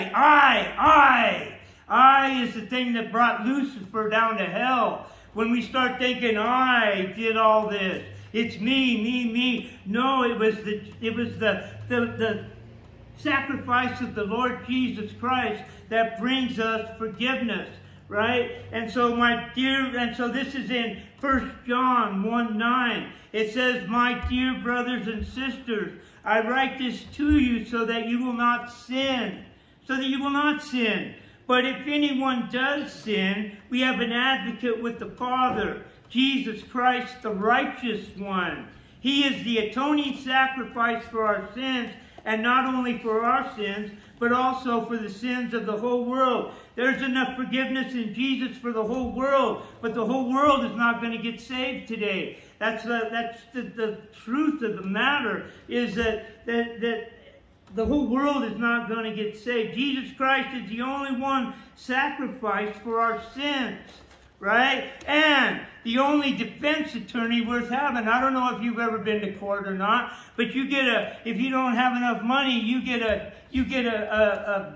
I is the thing that brought Lucifer down to hell. When we start thinking, I did all this. It's me. No, it was the sacrifice of the Lord Jesus Christ that brings us forgiveness, right? And so this is in 1 John 1:9. It says, my dear brothers and sisters, I write this to you so that you will not sin. But if anyone does sin, we have an advocate with the Father, Jesus Christ, the righteous one. He is the atoning sacrifice for our sins, and not only for our sins, but also for the sins of the whole world. There's enough forgiveness in Jesus for the whole world, but the whole world is not going to get saved today. That's the truth of the matter, is that the whole world is not going to get saved. Jesus Christ is the only one sacrificed for our sins, right? And the only defense attorney worth having. I don't know if you've ever been to court or not, but if you don't have enough money, you get a you get a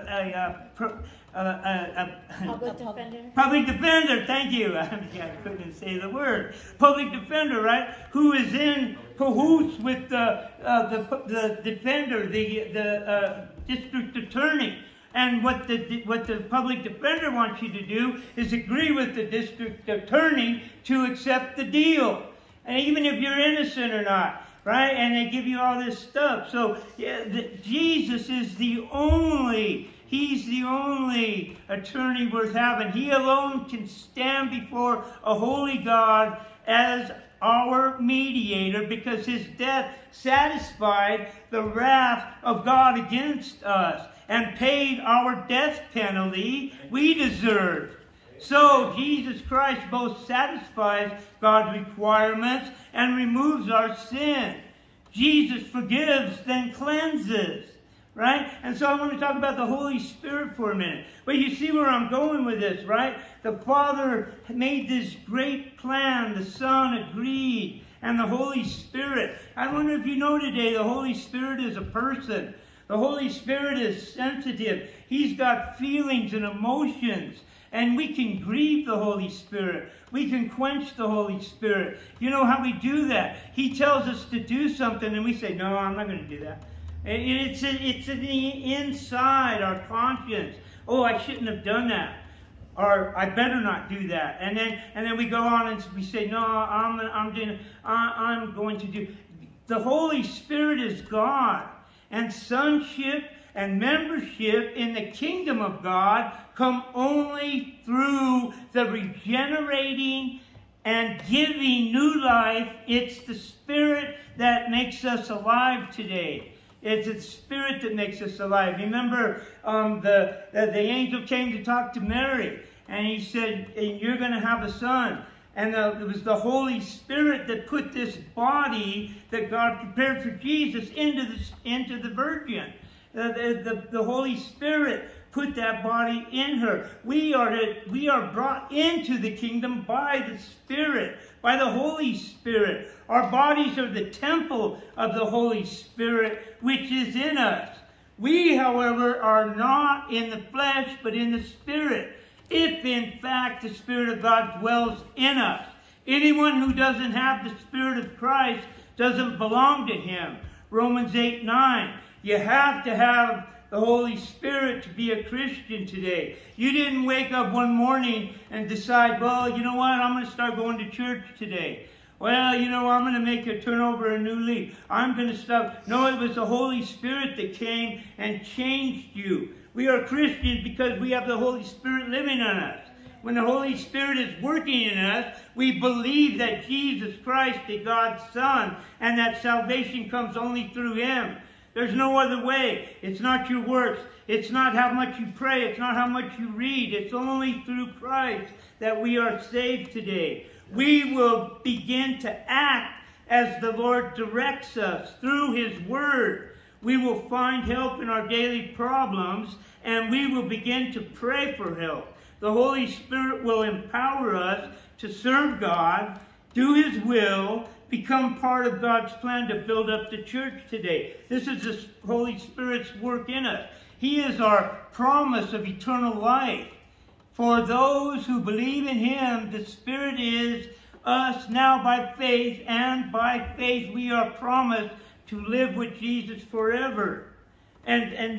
Public defender. Public defender, thank you. I couldn't say the word. Public defender, right? Who is in cahoots with the defender, the district attorney. And what the public defender wants you to do is agree with the district attorney to accept the deal. And even if you're innocent or not, right? And they give you all this stuff. So yeah, Jesus is He's the only attorney worth having. He alone can stand before a holy God as our mediator, because his death satisfied the wrath of God against us and paid our death penalty we deserved. So Jesus Christ both satisfies God's requirements and removes our sin. Jesus forgives, then cleanses. Right? And so I want to talk about the Holy Spirit for a minute. But you see where I'm going with this, right? The Father made this great plan. The Son agreed. And the Holy Spirit. I wonder if you know today, the Holy Spirit is a person. The Holy Spirit is sensitive. He's got feelings and emotions. And we can grieve the Holy Spirit. We can quench the Holy Spirit. You know how we do that? He tells us to do something and we say, no, I'm not going to do that. It's inside our conscience. Oh, I shouldn't have done that. Or I better not do that. And then we go on and we say, no, I'm going to do. The Holy Spirit is God. And sonship and membership in the kingdom of God come only through the regenerating and giving new life. It's the Spirit that makes us alive today. It's the Spirit that makes us alive. Remember, the angel came to talk to Mary, and he said, you're going to have a son. And it was the Holy Spirit that put this body that God prepared for Jesus into the virgin. The Holy Spirit put that body in her. We are brought into the kingdom by the Spirit, by the Holy Spirit. Our bodies are the temple of the Holy Spirit, which is in us. We, however, are not in the flesh, but in the Spirit, if in fact the Spirit of God dwells in us. Anyone who doesn't have the Spirit of Christ doesn't belong to him. Romans 8:9. You have to have the Holy Spirit to be a Christian today. You didn't wake up one morning and decide, well, you know what, I'm going to start going to church today. Well, you know, I'm going to turn over a new leaf. I'm going to stop. No, it was the Holy Spirit that came and changed you. We are Christians because we have the Holy Spirit living in us. When the Holy Spirit is working in us, we believe that Jesus Christ is God's Son and that salvation comes only through Him. There's no other way. It's not your works. It's not how much you pray. It's not how much you read. It's only through Christ that we are saved today. We will begin to act as the Lord directs us through His Word. We will find help in our daily problems, and we will begin to pray for help. The Holy Spirit will empower us to serve God, do His will, become part of God's plan to build up the church today. This is the Holy Spirit's work in us. He is our promise of eternal life. For those who believe in Him, the Spirit is us now by faith, and by faith we are promised to live with Jesus forever. And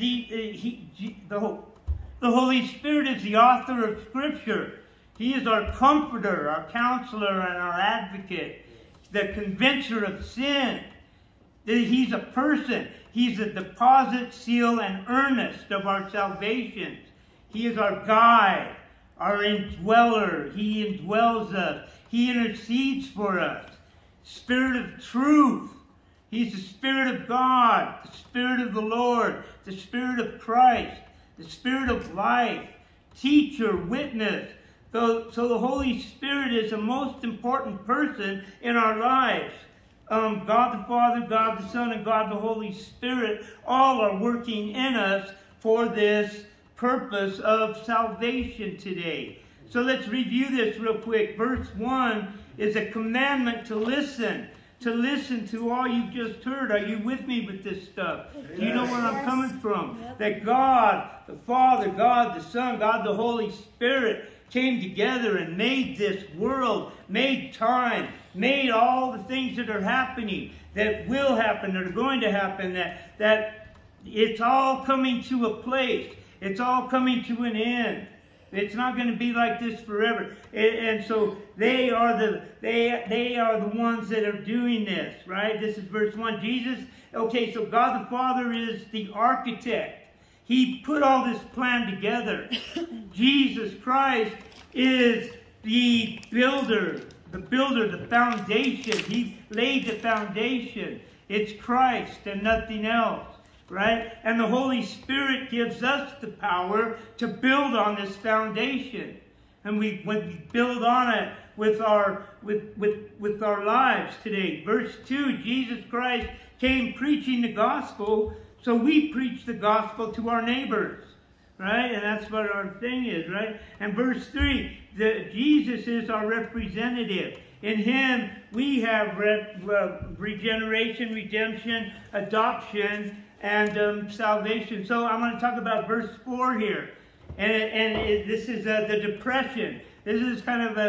the Holy Spirit is the author of Scripture. He is our comforter, our counselor, and our advocate, the convincer of sin. He's a person. He's a deposit, seal, and earnest of our salvation. He is our guide, our indweller. He indwells us. He intercedes for us. Spirit of truth. He's the Spirit of God, the Spirit of the Lord, the Spirit of Christ, the Spirit of life, teacher, witness. So the Holy Spirit is the most important person in our lives. God the Father, God the Son, and God the Holy Spirit all are working in us for this purpose of salvation today. So let's review this real quick. Verse 1 is a commandment to listen. to listen to all you've just heard. Are you with me with this stuff? Do you know where I'm coming from? That God, the Father, God, the Son, God, the Holy Spirit came together and made this world, made time, made all the things that are happening, that will happen, that are going to happen, that it's all coming to a place. It's all coming to an end. It's not going to be like this forever. And so they are the ones that are doing this, right? This is verse 1. Jesus, okay, so God the Father is the architect. He put all this plan together. Jesus Christ is the builder, the foundation. He laid the foundation. It's Christ and nothing else. Right? And the Holy Spirit gives us the power to build on this foundation. And when we build on it with our lives today. Verse 2, Jesus Christ came preaching the gospel, so we preach the gospel to our neighbors. Right? And that's what our thing is, right? And verse 3, Jesus is our representative. In Him we have regeneration, redemption, adoption, and salvation. So I'm going to talk about verse 4 here. This is the depression. This is kind of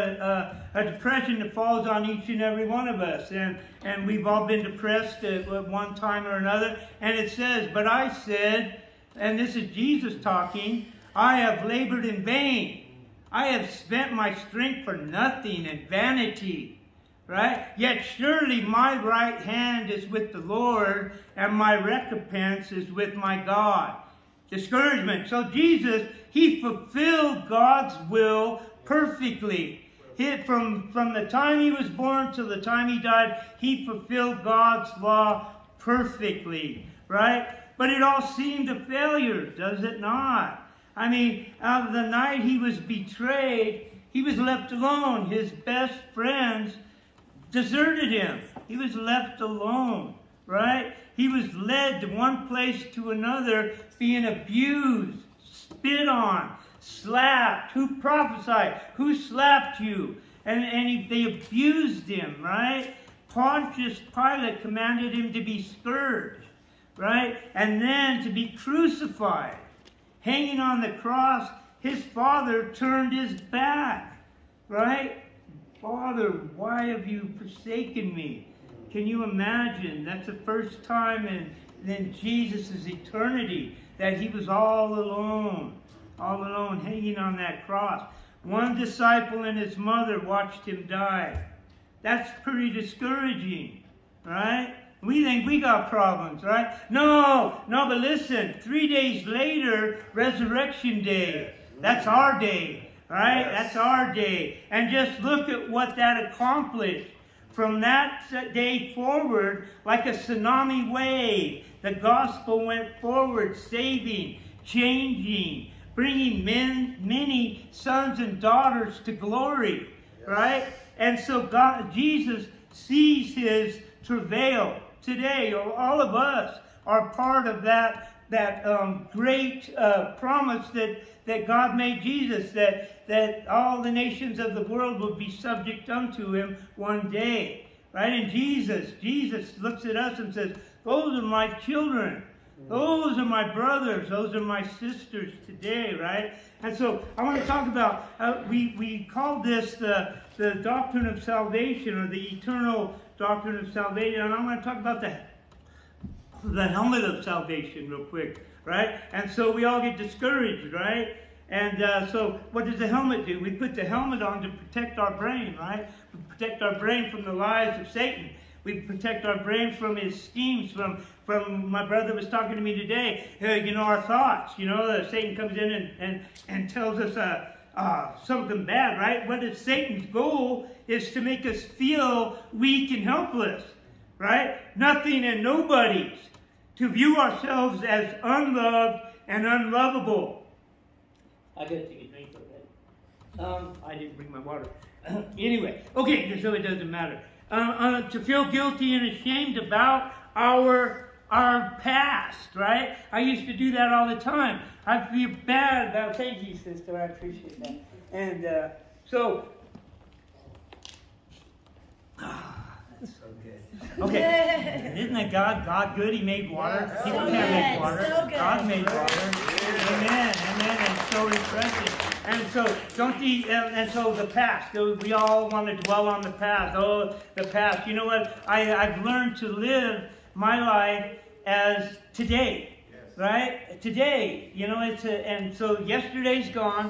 a depression that falls on each and every one of us. And we've all been depressed at one time or another. And it says, but I said, and this is Jesus talking, I have labored in vain. I have spent my strength for nothing and vanity. Right? Yet surely my right hand is with the Lord, and my recompense is with my God. Discouragement. So Jesus, He fulfilled God's will perfectly. From the time He was born till the time He died, He fulfilled God's law perfectly. Right? But it all seemed a failure, does it not? I mean, the night He was betrayed, He was left alone. His best friends deserted Him. He was left alone, right? He was led to one place to another, being abused, spit on, slapped. Who prophesied? Who slapped you? And they abused Him, right? Pontius Pilate commanded Him to be scourged, right? And then to be crucified. Hanging on the cross, His Father turned His back, right? Father, why have you forsaken me? Can you imagine? That's the first time in Jesus' eternity that He was all alone, hanging on that cross. One disciple and his mother watched Him die. That's pretty discouraging, right? We think we got problems, right? No, but listen, 3 days later, Resurrection Day, that's our day. Right? Yes. That's our day. And just look at what that accomplished. From that day forward, like a tsunami wave, the gospel went forward, saving, changing, bringing many sons and daughters to glory. Yes. Right? And so Jesus sees His travail. Today, all of us are part of that great promise that God made Jesus, that all the nations of the world will be subject unto Him one day. Right? And Jesus looks at us and says, those are my children. Those are my brothers. Those are my sisters today, right? And so I want to talk about, we call this the doctrine of salvation, or the eternal doctrine of salvation. And I want to talk about the helmet of salvation real quick, right? And so we all get discouraged, right? And so what does the helmet do? We put the helmet on to protect our brain, right? We protect our brain from the lies of Satan. We protect our brain from his schemes, from my brother was talking to me today, our thoughts, Satan comes in and tells us something bad, right? What is Satan's goal is to make us feel weak and helpless, right? Nothing and nobody's. To view ourselves as unloved and unlovable. I got to take a drink of that. I didn't bring my water. Anyway, okay, so it doesn't matter. To feel guilty and ashamed about our past, right? I used to do that all the time. I feel bad about, thank you, sister, I appreciate that. And so, So good. Okay, isn't that God good? He made water. Yes. People So can't good. make water. So good. God made water. Amen. Amen. And so refreshing. And so and so the past. We all want to dwell on the past. Oh, the past. You know what? I've learned to live my life as today. Right? Today. You know, and so yesterday's gone.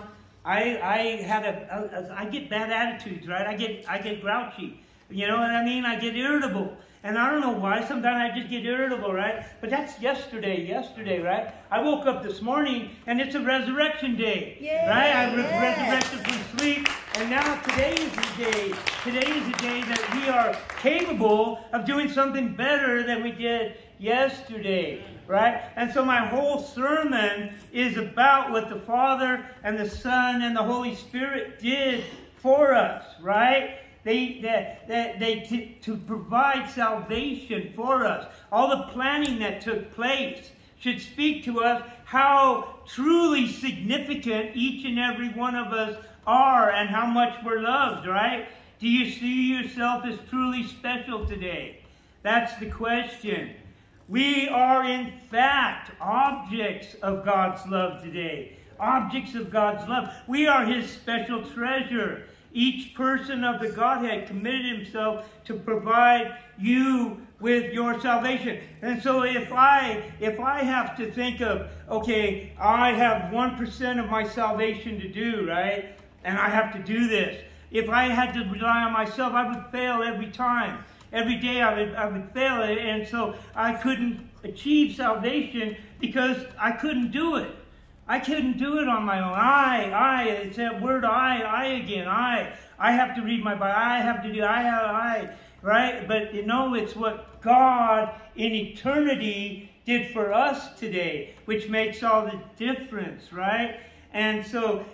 I get bad attitudes, right? I get grouchy. You know what I mean? I get irritable. And I don't know why. Sometimes I just get irritable, right? But that's yesterday, right? I woke up this morning and it's a resurrection day. Yay, right? I resurrected from sleep. And now today is the day. Today is the day that we are capable of doing something better than we did yesterday. Right? And so my whole sermon is about what the Father and the Son and the Holy Spirit did for us, right? To provide salvation for us. All the planning that took place should speak to us how truly significant each and every one of us are and how much we're loved, right? Do you see yourself as truly special today? That's the question. We are, in fact, objects of God's love today. Objects of God's love. We are His special treasure. Each person of the Godhead committed himself to provide you with your salvation. And so if I have to think of, okay, I have 1% of my salvation to do, right? And I have to do this. If I had to rely on myself, I would fail every time. Every day I would fail it, and so I couldn't achieve salvation because I couldn't do it. I couldn't do it on my own. It's that word I again. I have to read my Bible. I have to do, right? But you know, it's what God in eternity did for us today, which makes all the difference, right? And so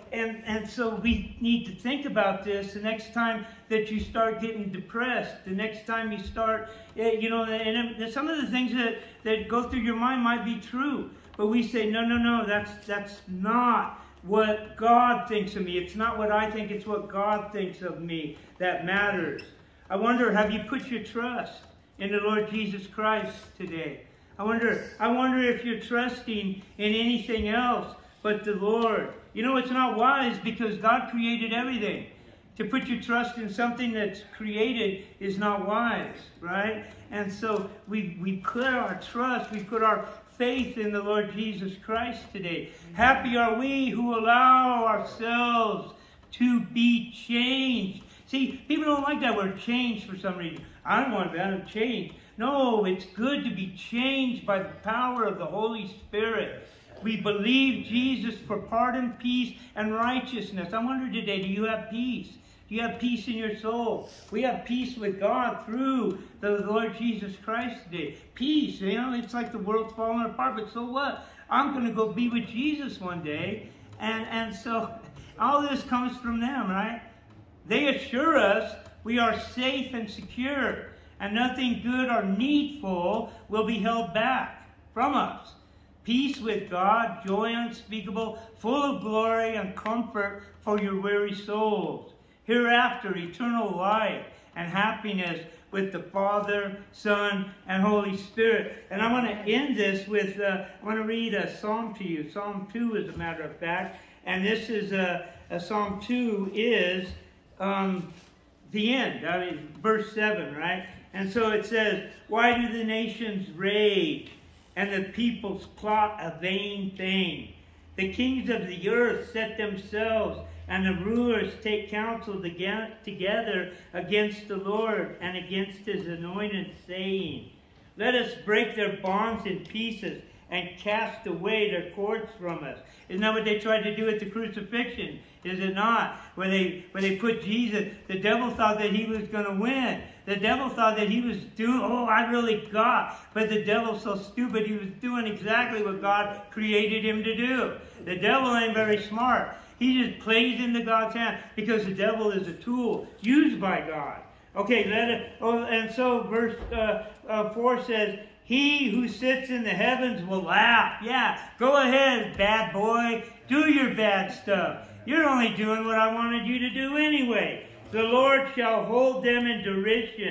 we need to think about this the next time that you start getting depressed, the next time you start, you know, and some of the things that go through your mind might be true. But we say, no, that's not what God thinks of me. It's not what I think, it's what God thinks of me that matters. I wonder, have you put your trust in the Lord Jesus Christ today? I wonder if you're trusting in anything else but the Lord. You know, it's not wise because God created everything. To put your trust in something that's created is not wise, right? And so we put our trust, we put our faith in the Lord Jesus Christ today. Happy are we who allow ourselves to be changed. See, people don't like that word change for some reason. I don't want to change. No, it's good to be changed by the power of the Holy Spirit. We believe Jesus for pardon, peace, and righteousness. I wonder today, do you have peace? Do you have peace in your soul? We have peace with God through the Lord Jesus Christ today. Peace, you know, it's like the world's falling apart, but so what? I'm going to go be with Jesus one day. And so all this comes from them, right? They assure us we are safe and secure, and nothing good or needful will be held back from us. Peace with God, joy unspeakable, full of glory and comfort for your weary souls. Hereafter, eternal life and happiness with the Father, Son, and Holy Spirit. And I want to end this with, I want to read a psalm to you. Psalm 2, as a matter of fact. And this is, Psalm 2 is the end. I mean, verse 7, right? And so it says, why do the nations rage and the peoples plot a vain thing? The kings of the earth set themselves, and the rulers take counsel together against the Lord and against his anointed, saying, let us break their bonds in pieces and cast away their cords from us. Isn't that what they tried to do at the crucifixion? Is it not? Where they put Jesus, the devil thought that he was going to win. The devil thought that he was doing, I really got. But the devil's so stupid, he was doing exactly what God created him to do. The devil ain't very smart. He just plays into God's hand because the devil is a tool used by God. Okay, and so verse 4 says, he who sits in the heavens will laugh. Yeah, go ahead, bad boy. Do your bad stuff. You're only doing what I wanted you to do anyway. The Lord shall hold them in derision.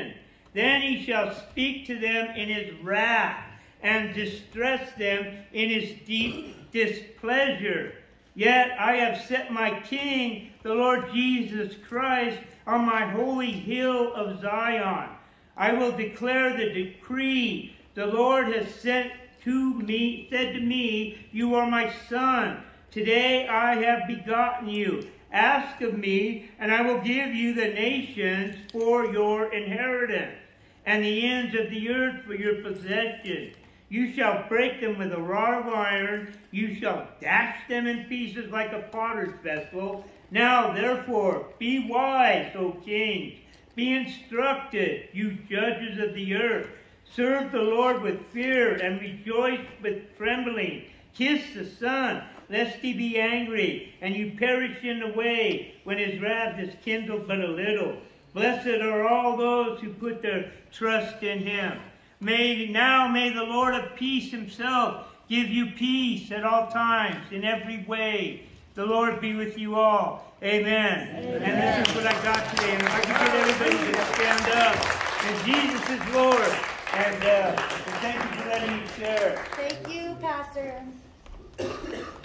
Then he shall speak to them in his wrath, and distress them in his deep displeasure. Yet I have set my King, the Lord Jesus Christ, on my holy hill of Zion. I will declare the decree. The Lord has said to me, you are my son. Today I have begotten you. Ask of me, and I will give you the nations for your inheritance, and the ends of the earth for your possession. You shall break them with a rod of iron. You shall dash them in pieces like a potter's vessel. Now, therefore, be wise, O kings. Be instructed, you judges of the earth. Serve the Lord with fear and rejoice with trembling. Kiss the Son, lest he be angry, and you perish in the way when his wrath is kindled but a little. Blessed are all those who put their trust in him. May the Lord of peace himself give you peace at all times, in every way. The Lord be with you all. Amen. And this is what I got today. And if I can get everybody to stand up. And Jesus is Lord. And thank you for letting me share. Thank you, Pastor.